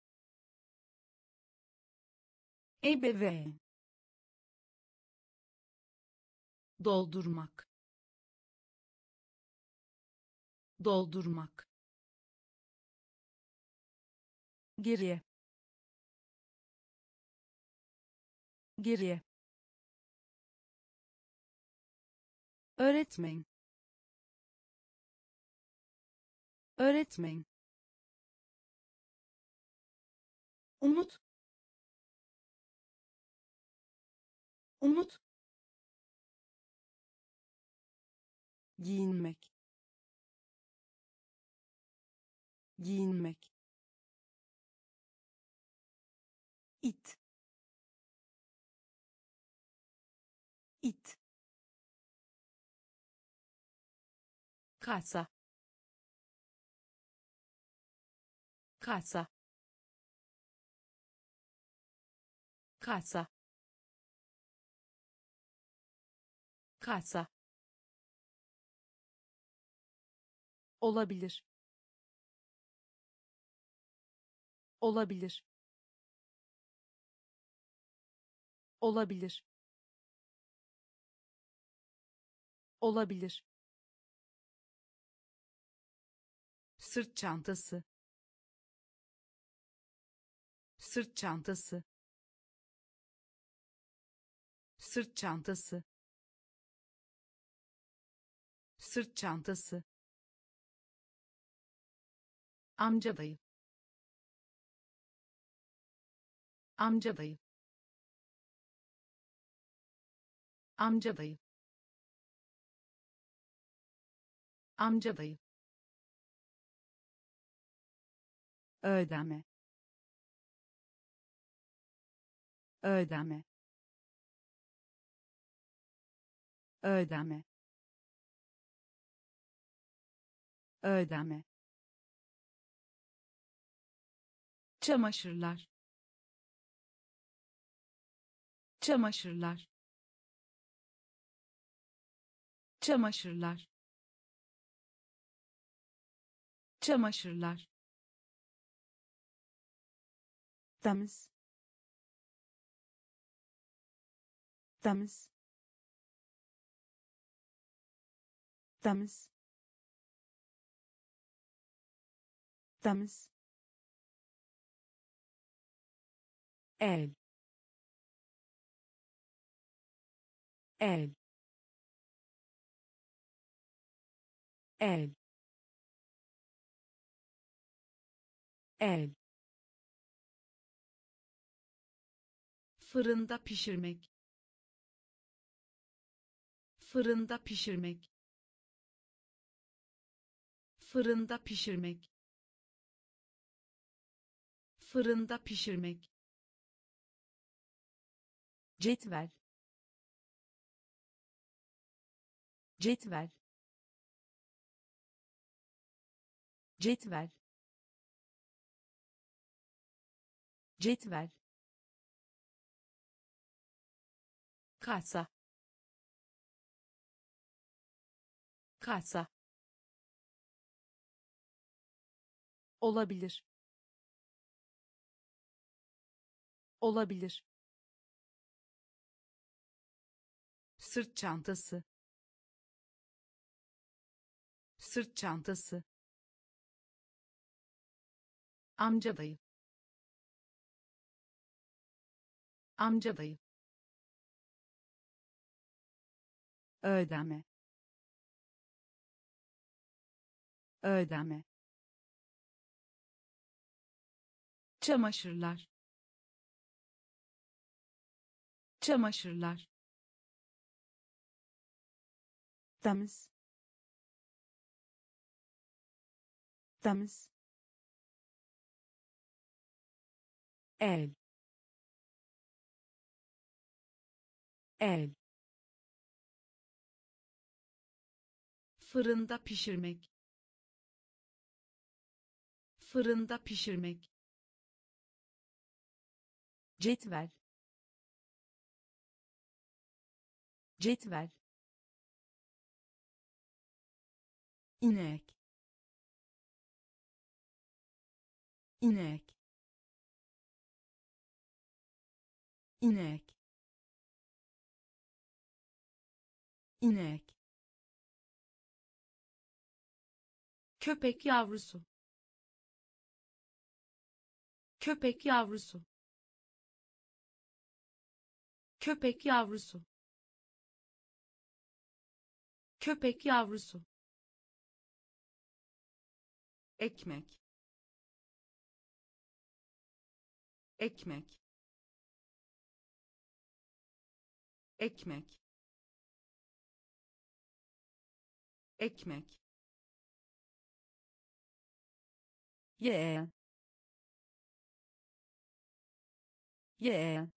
ebeveyn, doldurmak, doldurmak, geriye, geriye, öğretmen, öğretmen, umut, umut, giyinmek, giyinmek, it, it, kasa, kasa, kasa, kasa, olabilir, olabilir, olabilir, olabilir, sırt çantası, sırt çantası, sırt çantası, sırt çantası, amca dayı, amca dayı, amca dayı, amca dayı, ödeme, ödeme, ödeme, ödeme, çamaşırlar, çamaşırlar, çamaşırlar, çamaşırlar, temiz, temiz, temiz, temiz, el, el, el, el, fırında pişirmek, fırında pişirmek, fırında pişirmek, fırında pişirmek, cetvel, cetvel, cetvel, cetvel, kasa, kasa, olabilir, olabilir, sırt çantası, sırt çantası, amca dayı, amca dayı, ödeme, ödeme, çamaşırlar, çamaşırlar, temiz, temiz, el, el, fırında pişirmek, fırında pişirmek, cetvel, cetvel, inek, inek, inek, inek, köpek yavrusu, köpek yavrusu, köpek yavrusu, köpek yavrusu, ekmek, ekmek, ekmek, ekmek, yeğen, yeğen,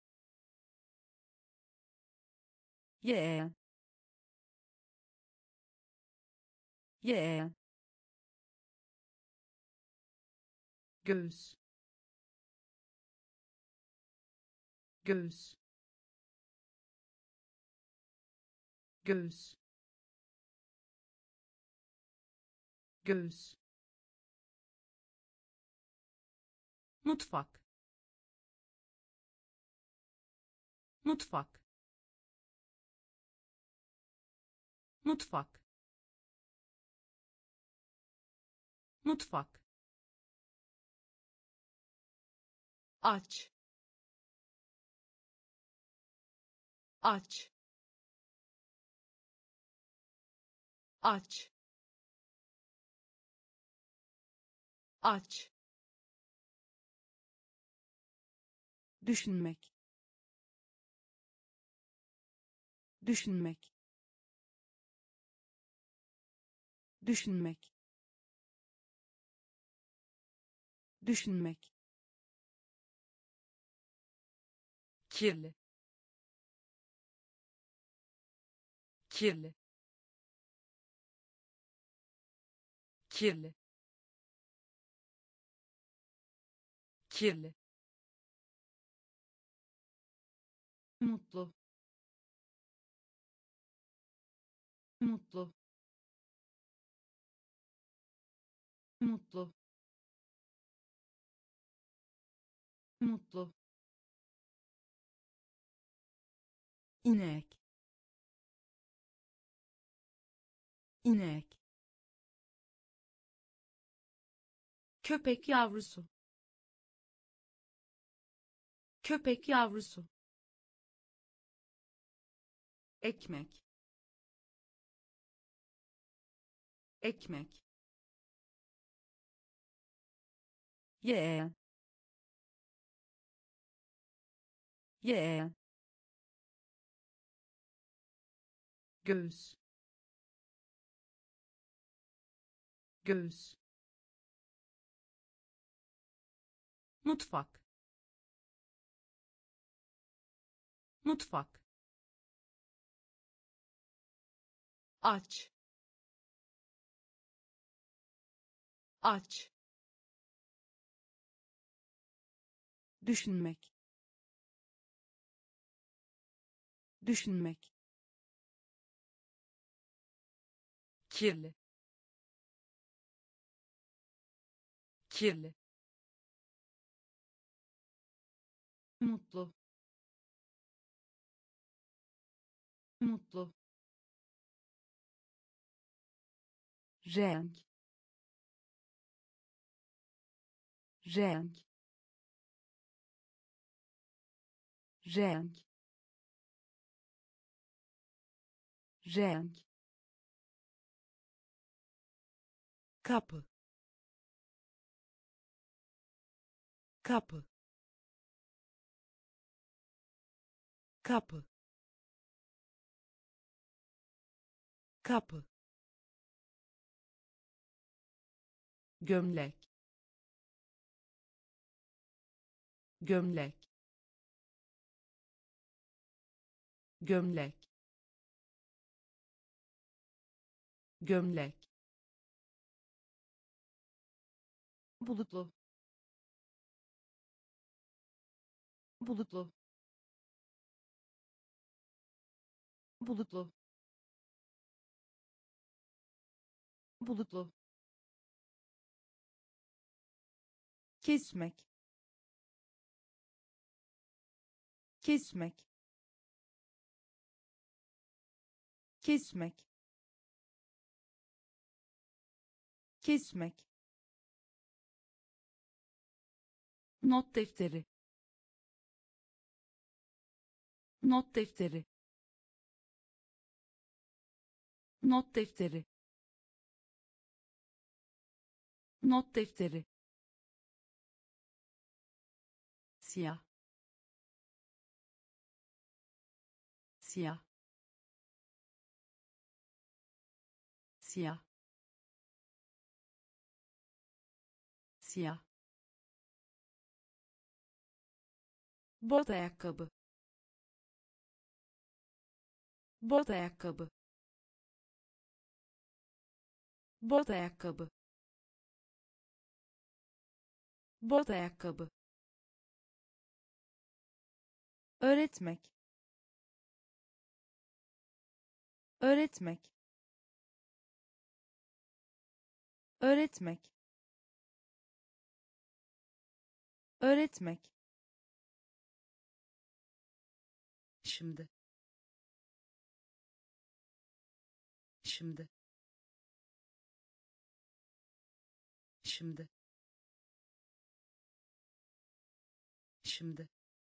yeğen, yeğen, göğüs, göğüs, göğüs, göğüs, mutfak, mutfak, mutfak, mutfak, aç, aç, aç, aç, düşünmek, düşünmek, düşünmek, düşünmek, kirli, kirli, kirli, kirli, mutlu, mutlu, mutlu, mutlu, inek, inek, köpek yavrusu, köpek yavrusu, ekmek, ekmek, yeğen, yeğen, göğüs, göğüs, mutfak, mutfak, aç, aç, düşünmek, düşünmek, kirli, kirli, mutlu, mutlu, renk, renk, renk, renk, kapı, kapı, kapı, kapı, gömlek, gömlek, gömlek, gömlek, bulutlu, bulutlu, bulutlu, bulutlu, kesmek, kesmek, kesmek, kesmek, not defteri, not defteri, not defteri, not defteri, siyah, siyah, siyah, siyah, bot ayakkabı, bot ayakkabı, bot ayakkabı, bot ayakkabı, öğretmek, öğretmek, öğretmek, öğretmek, Şimdi. Şimdi. Şimdi. Şimdi.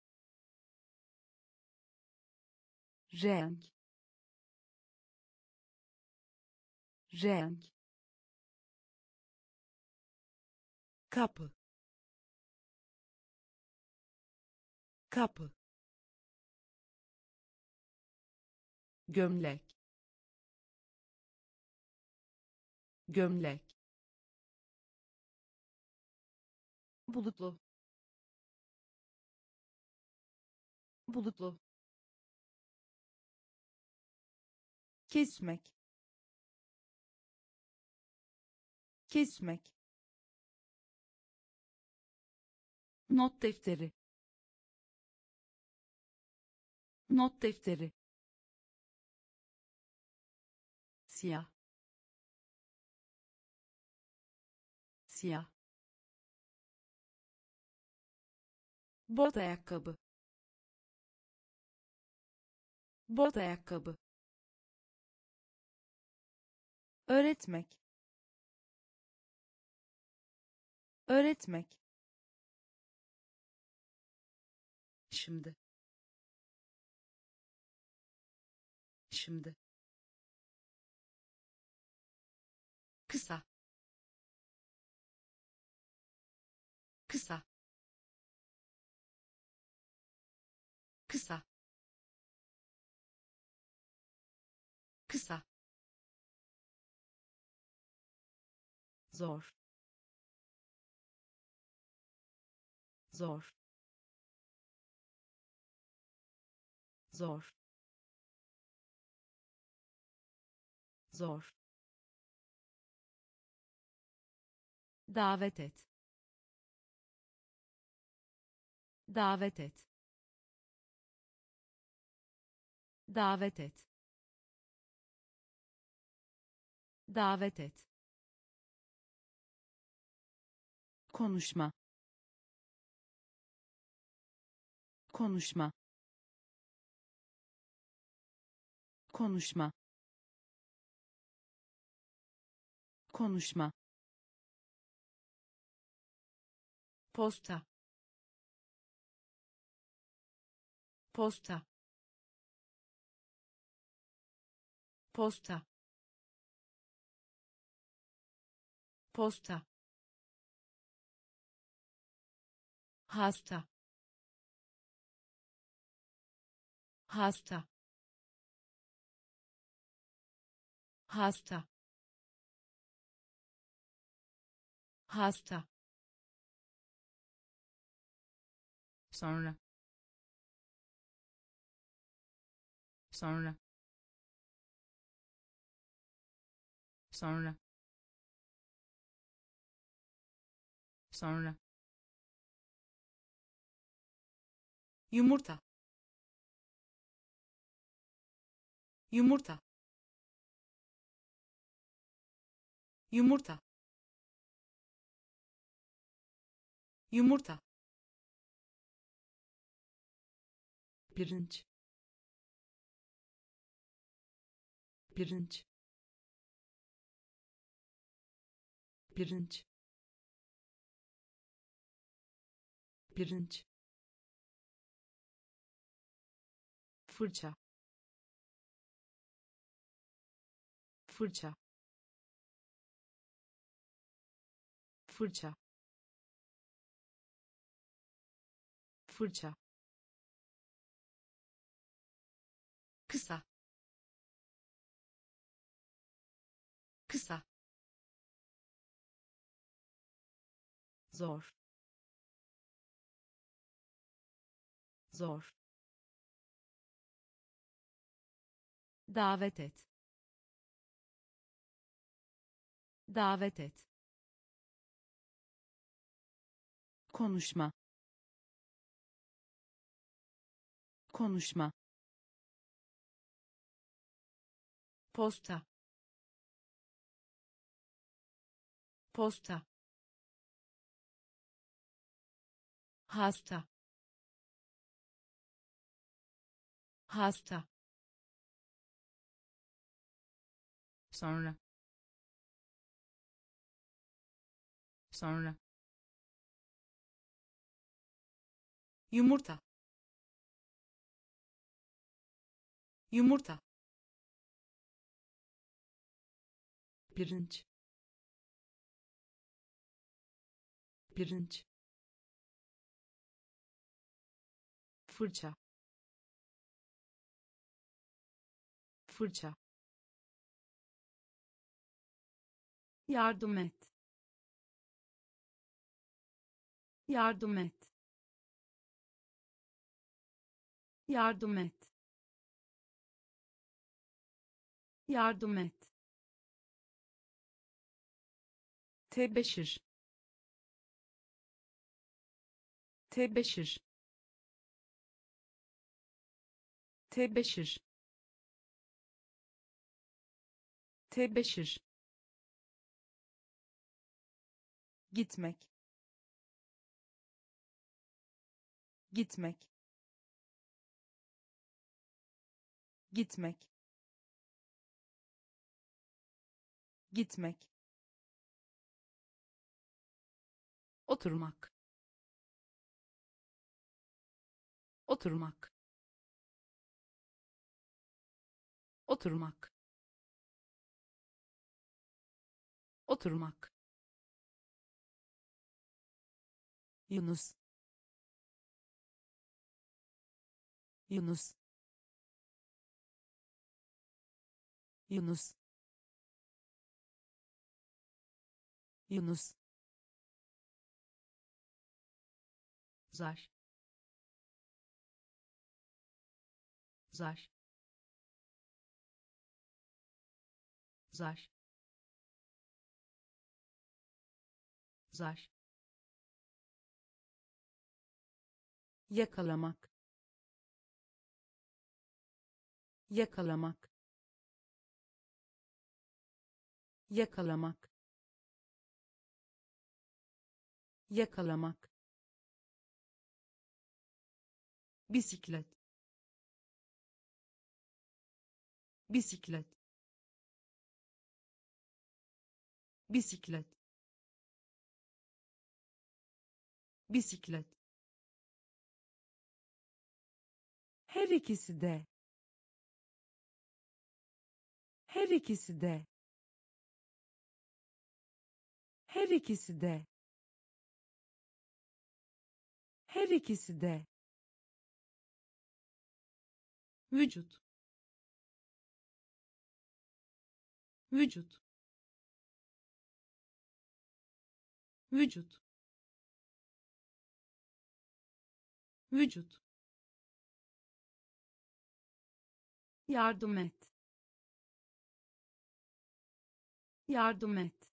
renk, renk, kapı, kapı, gömlek, gömlek, bulutlu, bulutlu, kesmek, kesmek, not defteri, not defteri, siyah, siyah, bot ayakkabı, bot ayakkabı, öğretmek, öğretmek, Şimdi. Şimdi. Kısa. Kısa. Kısa. Kısa. zor, zor, zor, zor, davet et, davet et, davet et, davet et, konuşma, konuşma, konuşma, konuşma, posta, posta, posta, posta, hasta, hasta, hasta, hasta, Sonra. Sonra. Sonra. Sonra. yumurta, yumurta, yumurta, yumurta, pirinç, pirinç, pirinç, pirinç, fırça, fırça, fırça, fırça, kısa, kısa, zor, zor, davet et, davet et, konuşma, konuşma, posta, posta, hasta, hasta, sonra, sonra, yumurta, yumurta, pirinç, pirinç, fırça, fırça, yardım et, yardım et, yardım et, yardım et, tebeşir, tebeşir, tebeşir, tebeşir, gitmek, gitmek, gitmek, gitmek, oturmak, oturmak, oturmak, oturmak, Yunus, Yunus, Yunus, Yunus, zar, zar, zar, zar, yakalamak, yakalamak, yakalamak, yakalamak, bisiklet, bisiklet, bisiklet, bisiklet, her ikisi de, her ikisi de, her ikisi de, her ikisi de, vücut, vücut, vücut, vücut, yardım et, yardım et,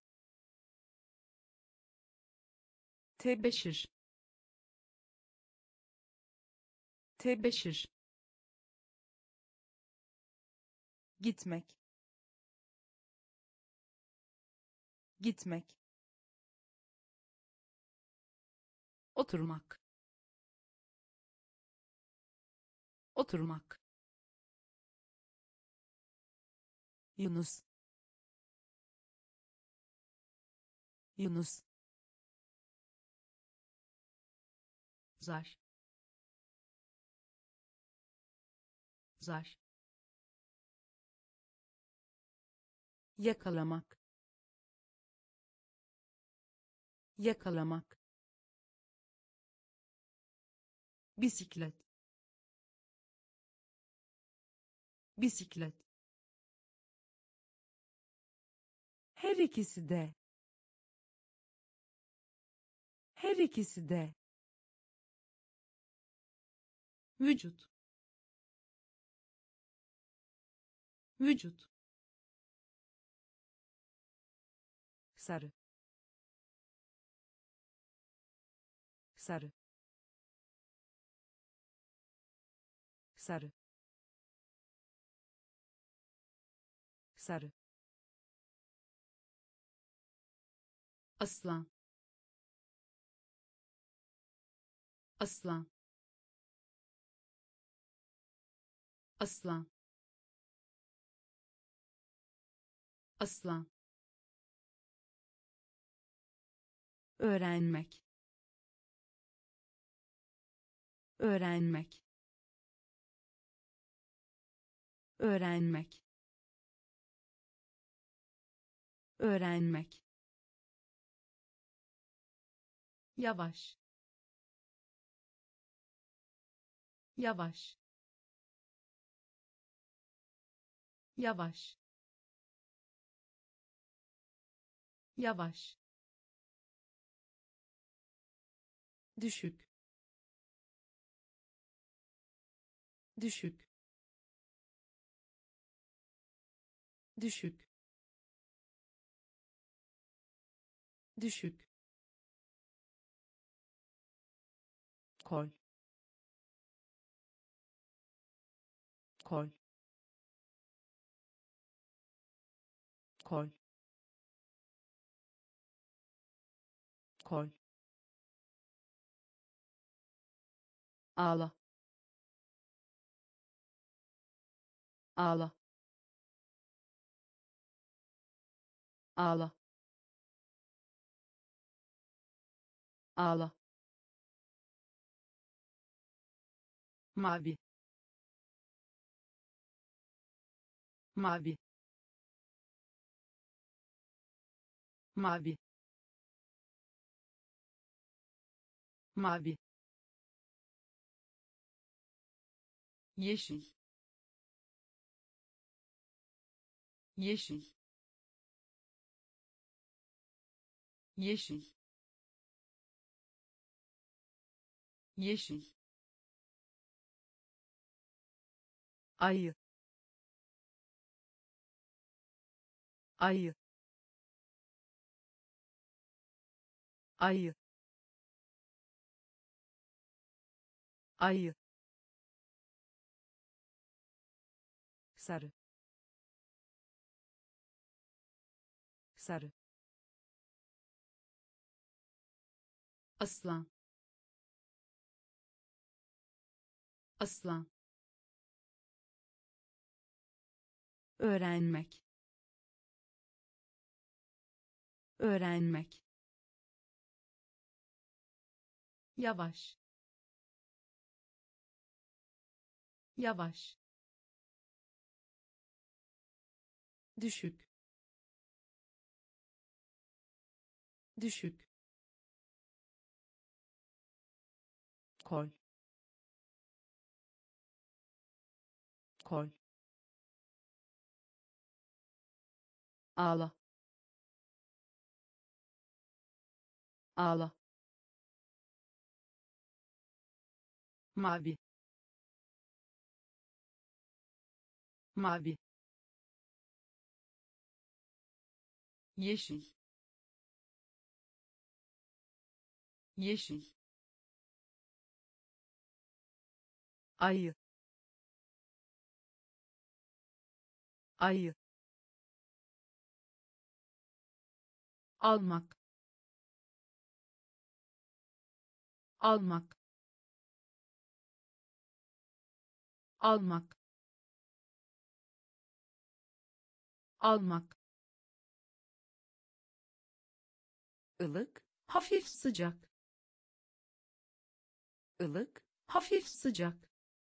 tebeşir, tebeşir, gitmek, gitmek, oturmak, oturmak, Yunus, Yunus, zar, zar, yakalamak, yakalamak, bisiklet, bisiklet, her ikisi de, her ikisi de, vücut, vücut, sarı, sarı, sarı, sarı, aslan, aslan, aslan, aslan, öğrenmek, öğrenmek, öğrenmek, öğrenmek, yavaş, yavaş, yavaş, yavaş, düşük, düşük, düşük, düşük, kol, kol, kol, kol, ağla, ağla, ağla, ağla, mavi, mavi, mavi, mavi, yeşil, yeşil, yeşil, yeşil, ayı, ayı, ayı, ayı, sarı, sarı, aslan, aslan, öğrenmek, öğrenmek, yavaş, yavaş, düşük, düşük, kol, kol, ağla, ağla, mavi, mavi, yeşil, yeşil, ayı, ayı, almak almak almak almak ılık, hafif sıcak ılık, hafif sıcak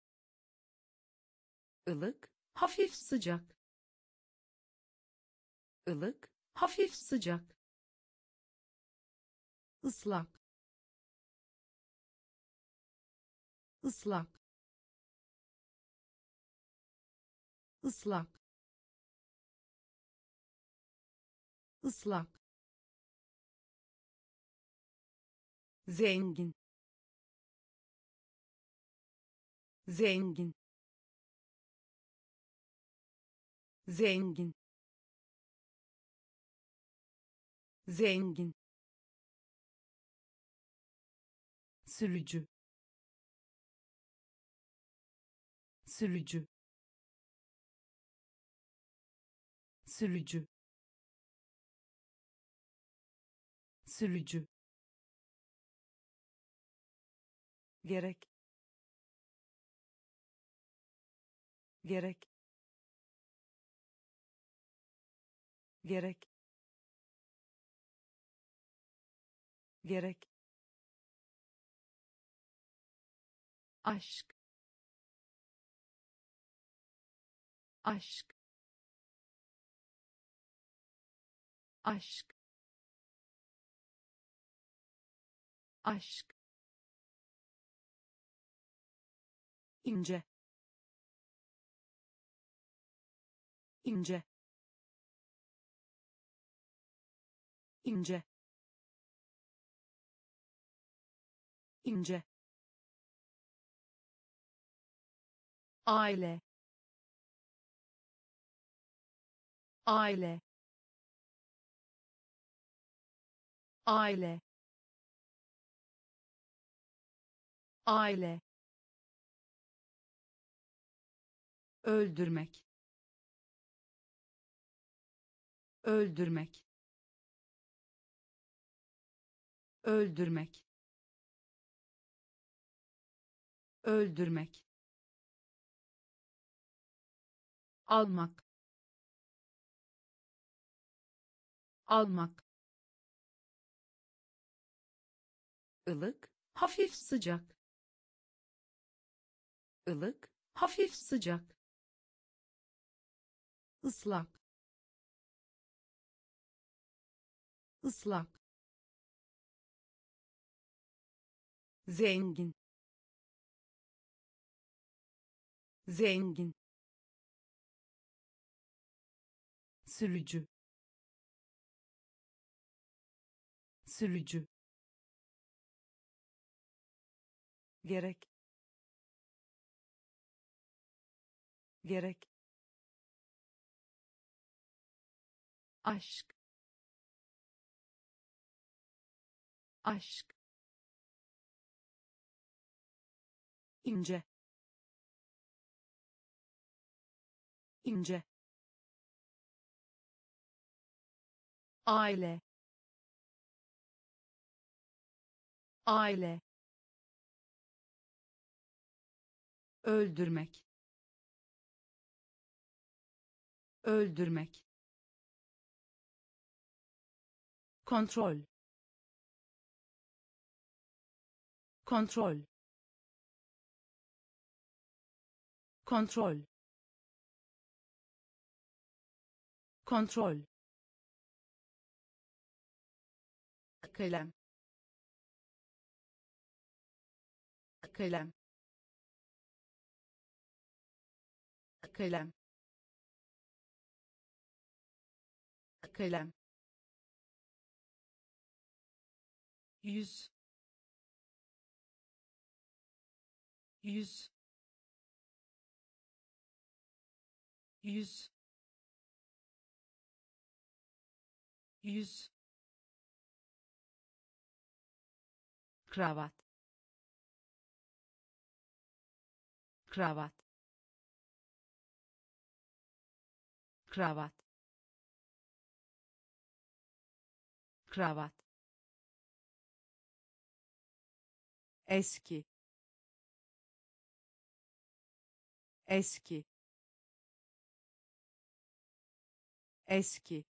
ılık, hafif sıcak ılık, hafif sıcak ıslak ıslak ıslak ıslak zengin zengin zengin zengin sürücü sürücü sürücü sürücü gerek gerek gerek gerek aşk aşk aşk aşk ince ince ince ince aile aile aile aile öldürmek öldürmek öldürmek öldürmek almak almak ılık, hafif sıcak ılık, hafif sıcak ıslak ıslak zengin zengin sürücü sürücü gerek gerek aşk aşk ince ince aile aile öldürmek öldürmek kontrol kontrol kontrol kontrol kalem kalem kalem kalem yüz yüz yüz yüz kravat kravat kravat kravat, eski, eski, eski,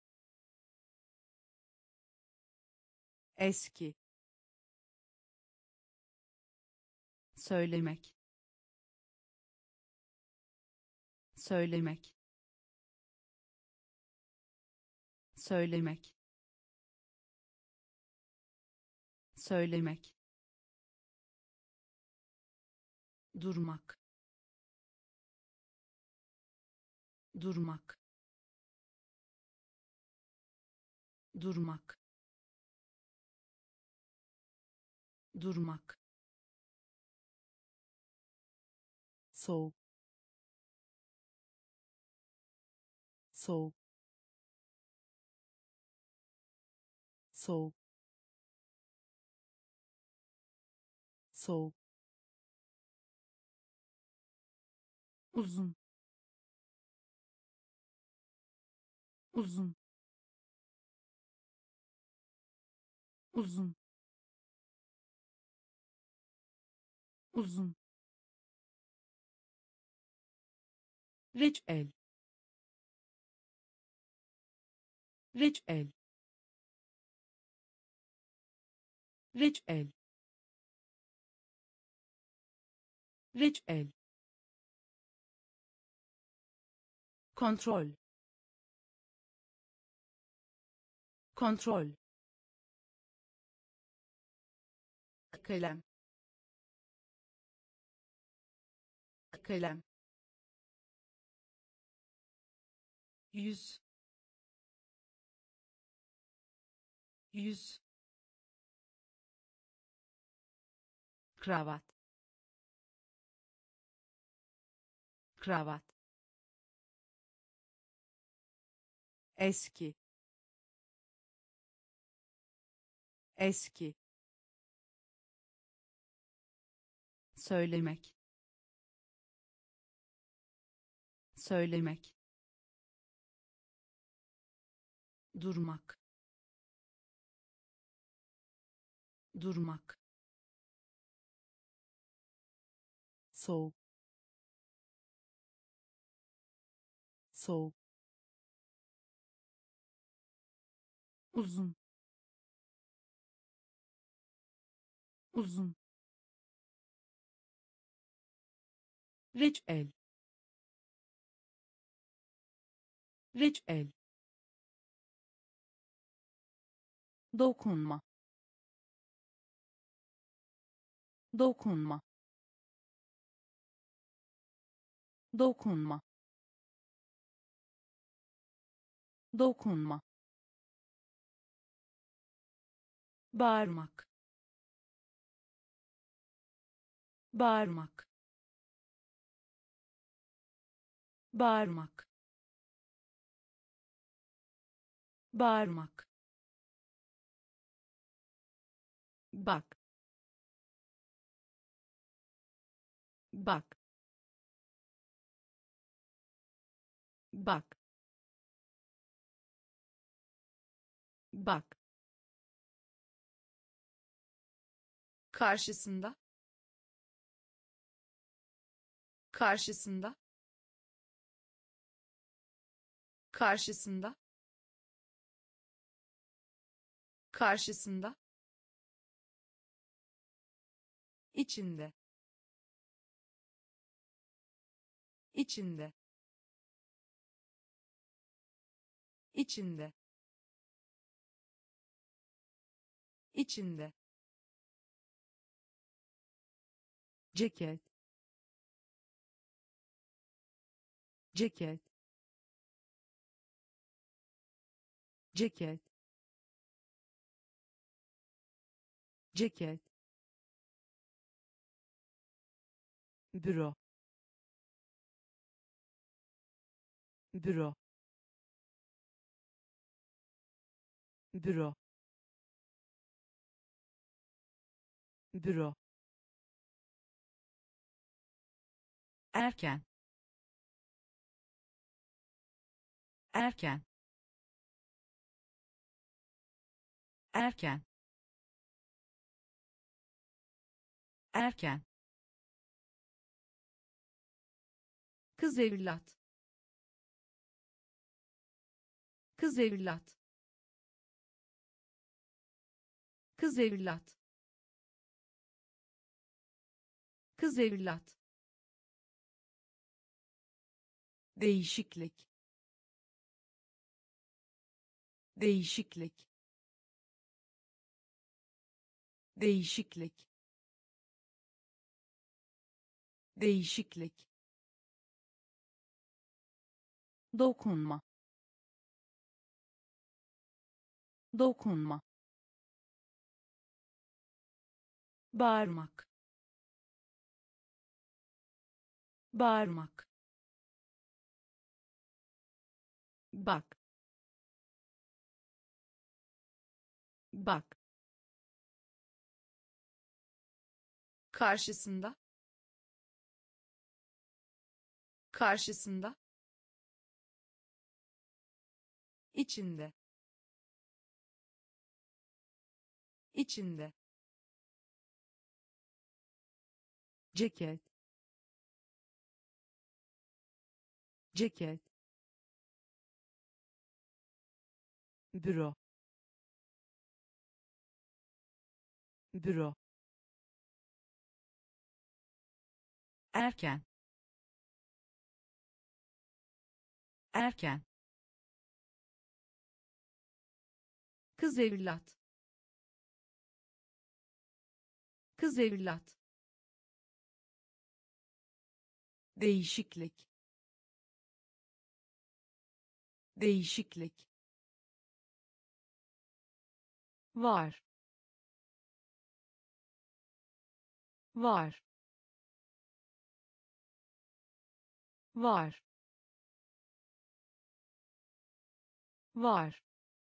eski, söylemek, söylemek, söylemek, söylemek, durmak, durmak, durmak, durmak, soğuk, soğuk, soğuk, soğuk, uzun, uzun, uzun, uzun, reçel, reçel, reçel, reçel, kontrol, kontrol, kalem, kalem, yüz, yüz, kravat, kravat, eski, eski, söylemek, söylemek, durmak, durmak, soğuk, soğuk, uzun, uzun, reçel, reçel, dokunma, dokunma, dokunma, dokunma, bağırmak, bağırmak, bağırmak, bağırmak, bak, bak, bak, bak, karşısında, karşısında, karşısında, karşısında, içinde, içinde, içinde, içinde, ceket, ceket, ceket, ceket, büro, büro, büro, büro, erken, erken, erken erken kız evlat, kız evlat, kız evlat, kız evlat, değişiklik, değişiklik, değişiklik, değişiklik, dokunma dokunma bağırmak, bağırmak, bak bak karşısında, karşısında, içinde, içinde, ceket ceket büro büro erken erken kız evlat, kız evlat, değişiklik, değişiklik, var var var var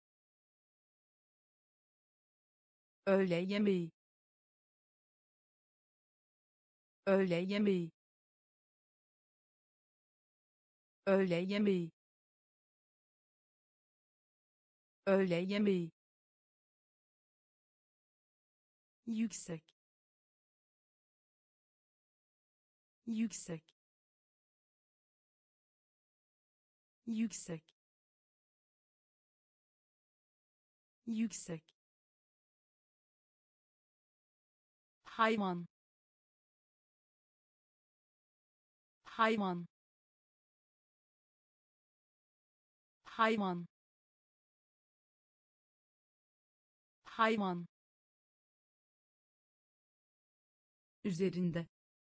öğle yemeği, öğle yemeği, öğle yemeği, öğle yemeği, yüksek, yüksek, yüksek, yüksek, hayvan, hayvan, hayvan, hayvan, üzerinde,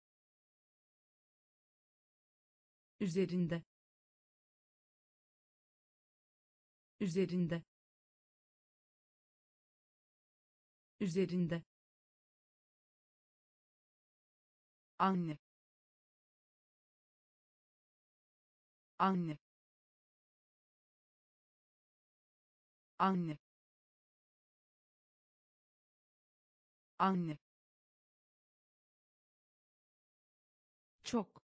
üzerinde, üzerinde, üzerinde, anne, anne, anne, anne, çok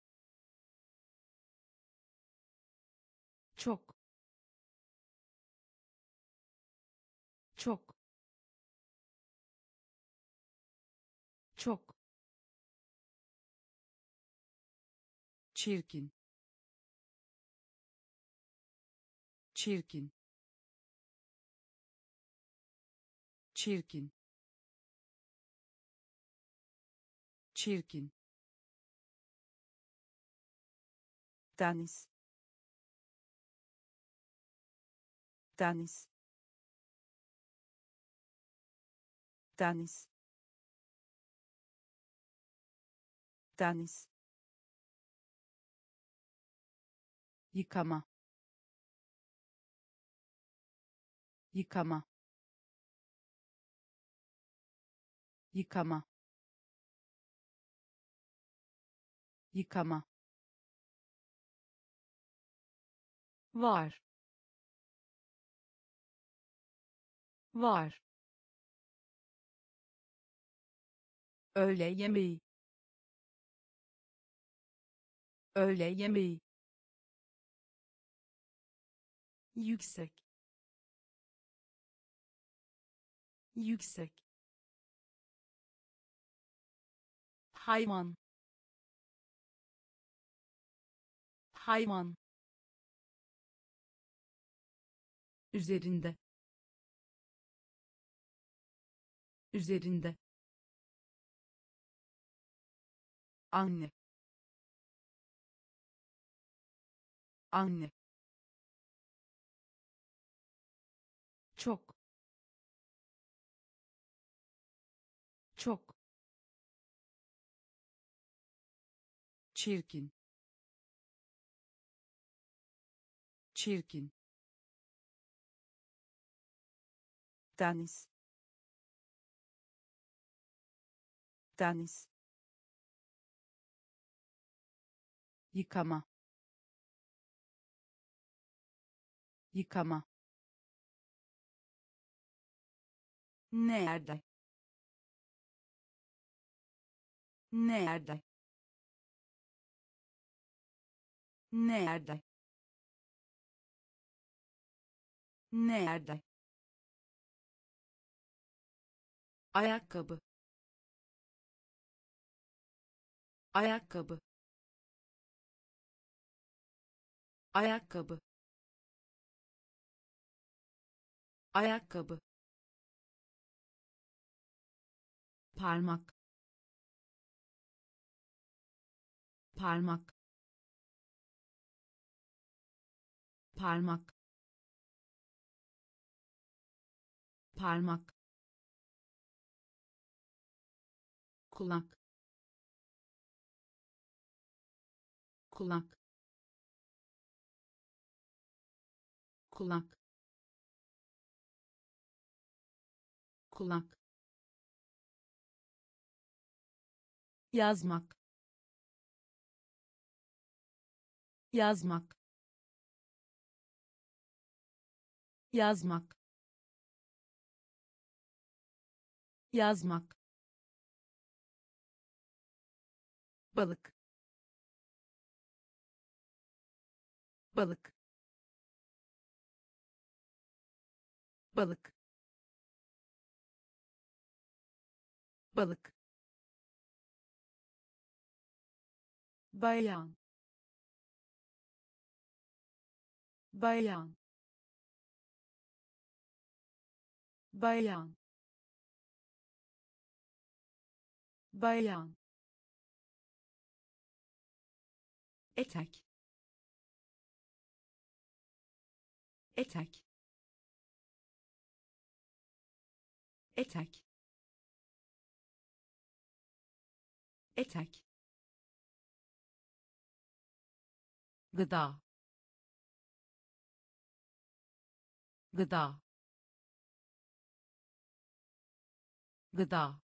çok çok çok çirkin, çirkin, çirkin, çirkin, deniz, deniz, deniz, deniz, yıkama yıkama yıkama yıkama var var öğle yemeği, öğle yemeği, yüksek, yüksek, hayvan, hayvan, üzerinde, üzerinde, anne, anne, çok, çok, çirkin, çirkin, deniz, deniz, yıkama, yıkama, nerede, nerede, nerede, nerede, ayakkabı, ayakkabı, ayakkabı, ayakkabı, parmak, parmak, parmak, parmak, kulak, kulak, kulak, kulak, yazmak, yazmak, yazmak, yazmak, balık, balık, balık, balık, bayan, bayan, bayan, bayan, etek, etek, etek, etek, gıda, gıda, gıda,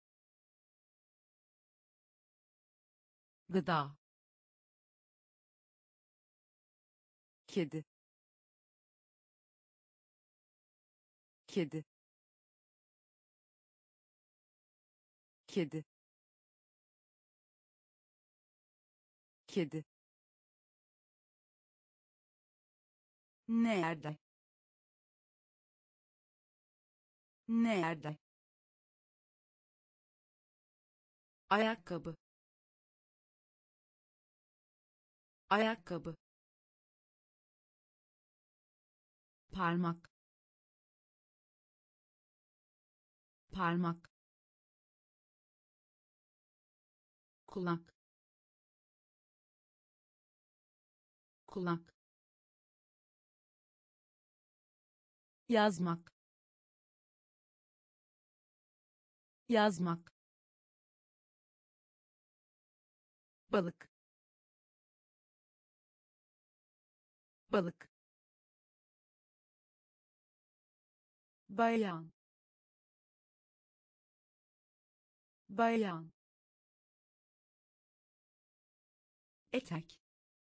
gıda, kedi, kedi, kedi, kedi, nerede, nerede, ayakkabı, ayakkabı, parmak, parmak, kulak, kulak, yazmak, yazmak, balık, balık, bayan, bayan, etek,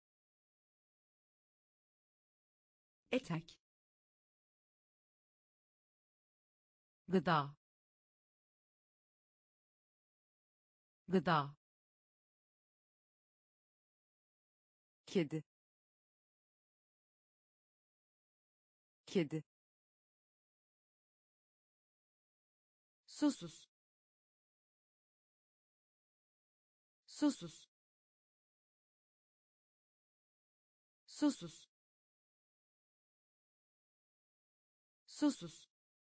etek, gıda, gıda, kedi, kedi, susuz susuz susuz susuz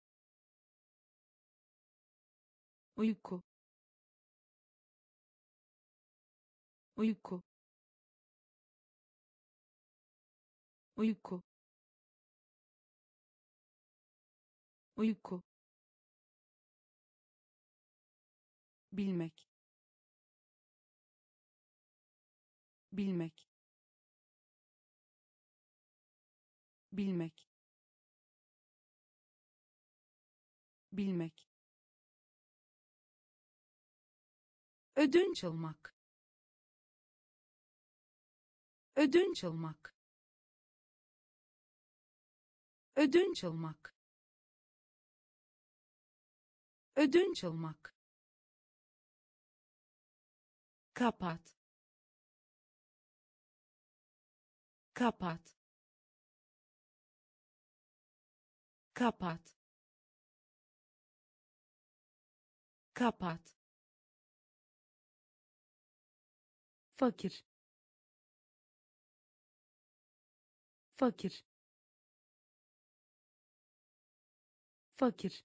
uyku uyku uyku uyku bilmek bilmek bilmek bilmek ödünç almak, ödünç almak, ödünç almak, ödünç almak, kapat kapat kapat kapat fakir fakir fakir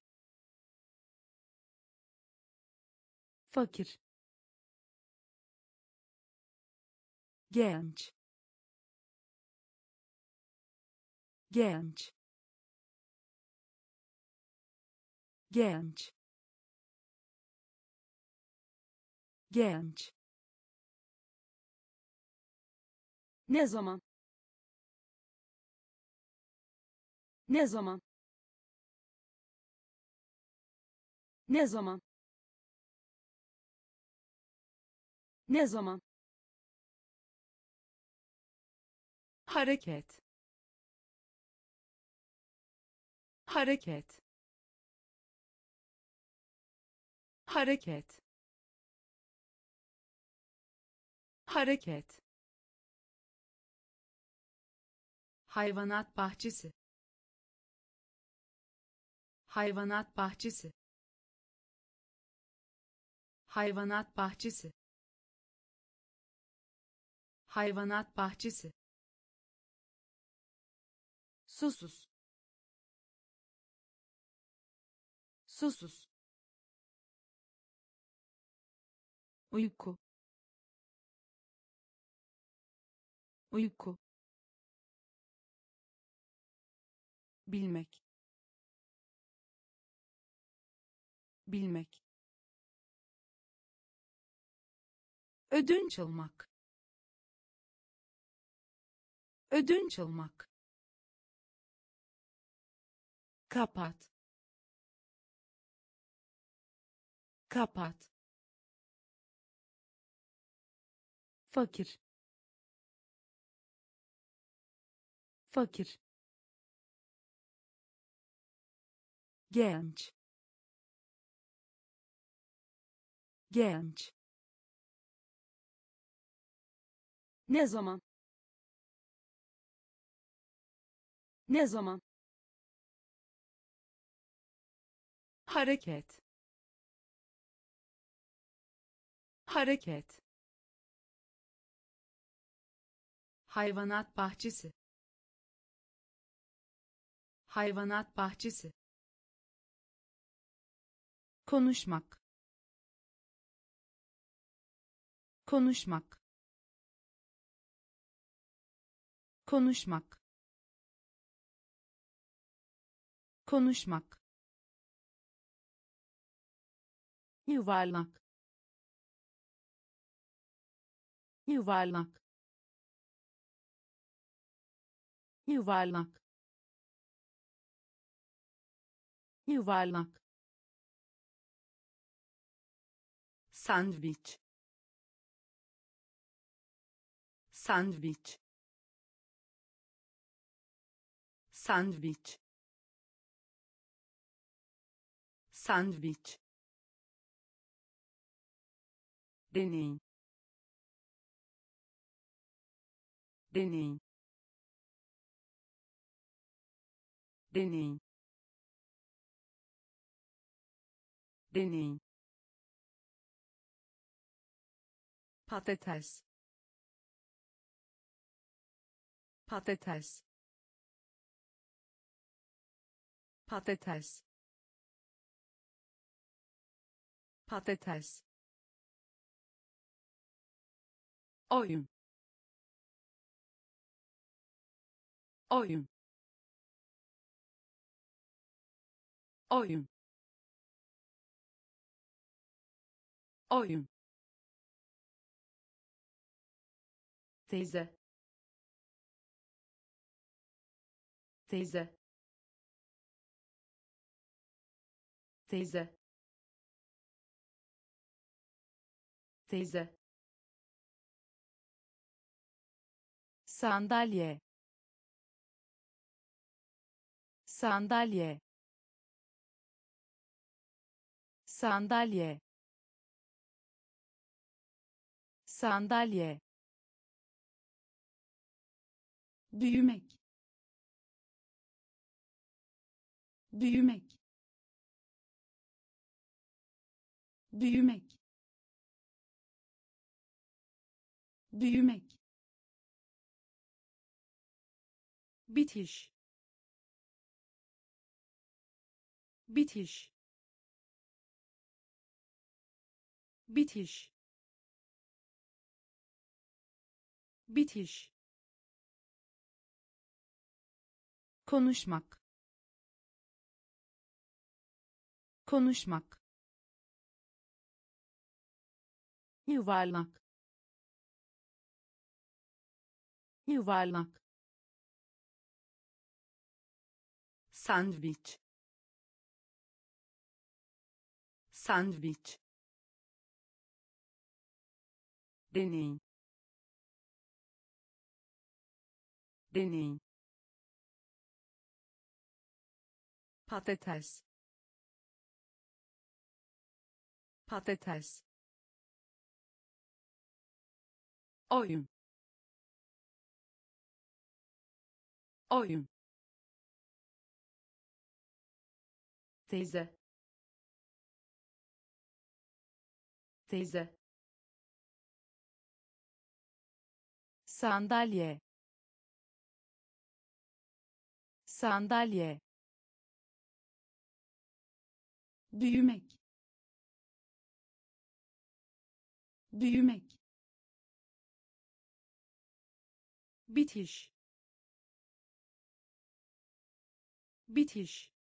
fakir genç genç genç genç Ne zaman? Ne zaman? Ne zaman? Ne zaman? hareket hareket hareket hareket hayvanat bahçesi, hayvanat bahçesi, hayvanat bahçesi, hayvanat bahçesi, susuz susuz uyku uyku bilmek bilmek ödünç almak, ödünç almak, kapat kapat fakir fakir genç genç Ne zaman? Ne zaman? hareket hareket hayvanat bahçesi, hayvanat bahçesi, konuşmak, konuşmak, konuşmak, konuşmak, yuvarlak yuvarlak, yuvarlak yuvarlak, sandviç sandviç sandviç sandviç deneyim deneyim deneyim deney, patates, patates, patates, patates, oyun, oyun, oyun, oyun, teyze, teyze, teyze, teyze, sandalye, sandalye, sandalye, sandalye, büyümek, büyümek, büyümek, büyümek, bitiş, bitiş, bitiş, bitiş, konuşmak, konuşmak, yuvarlak, yuvarlak, sandviç, sandviç, deney, deney, patates, patates, oyun, oyun, teyze, teyze, sandalye, sandalye, büyümek, büyümek, bitiş, bitiş,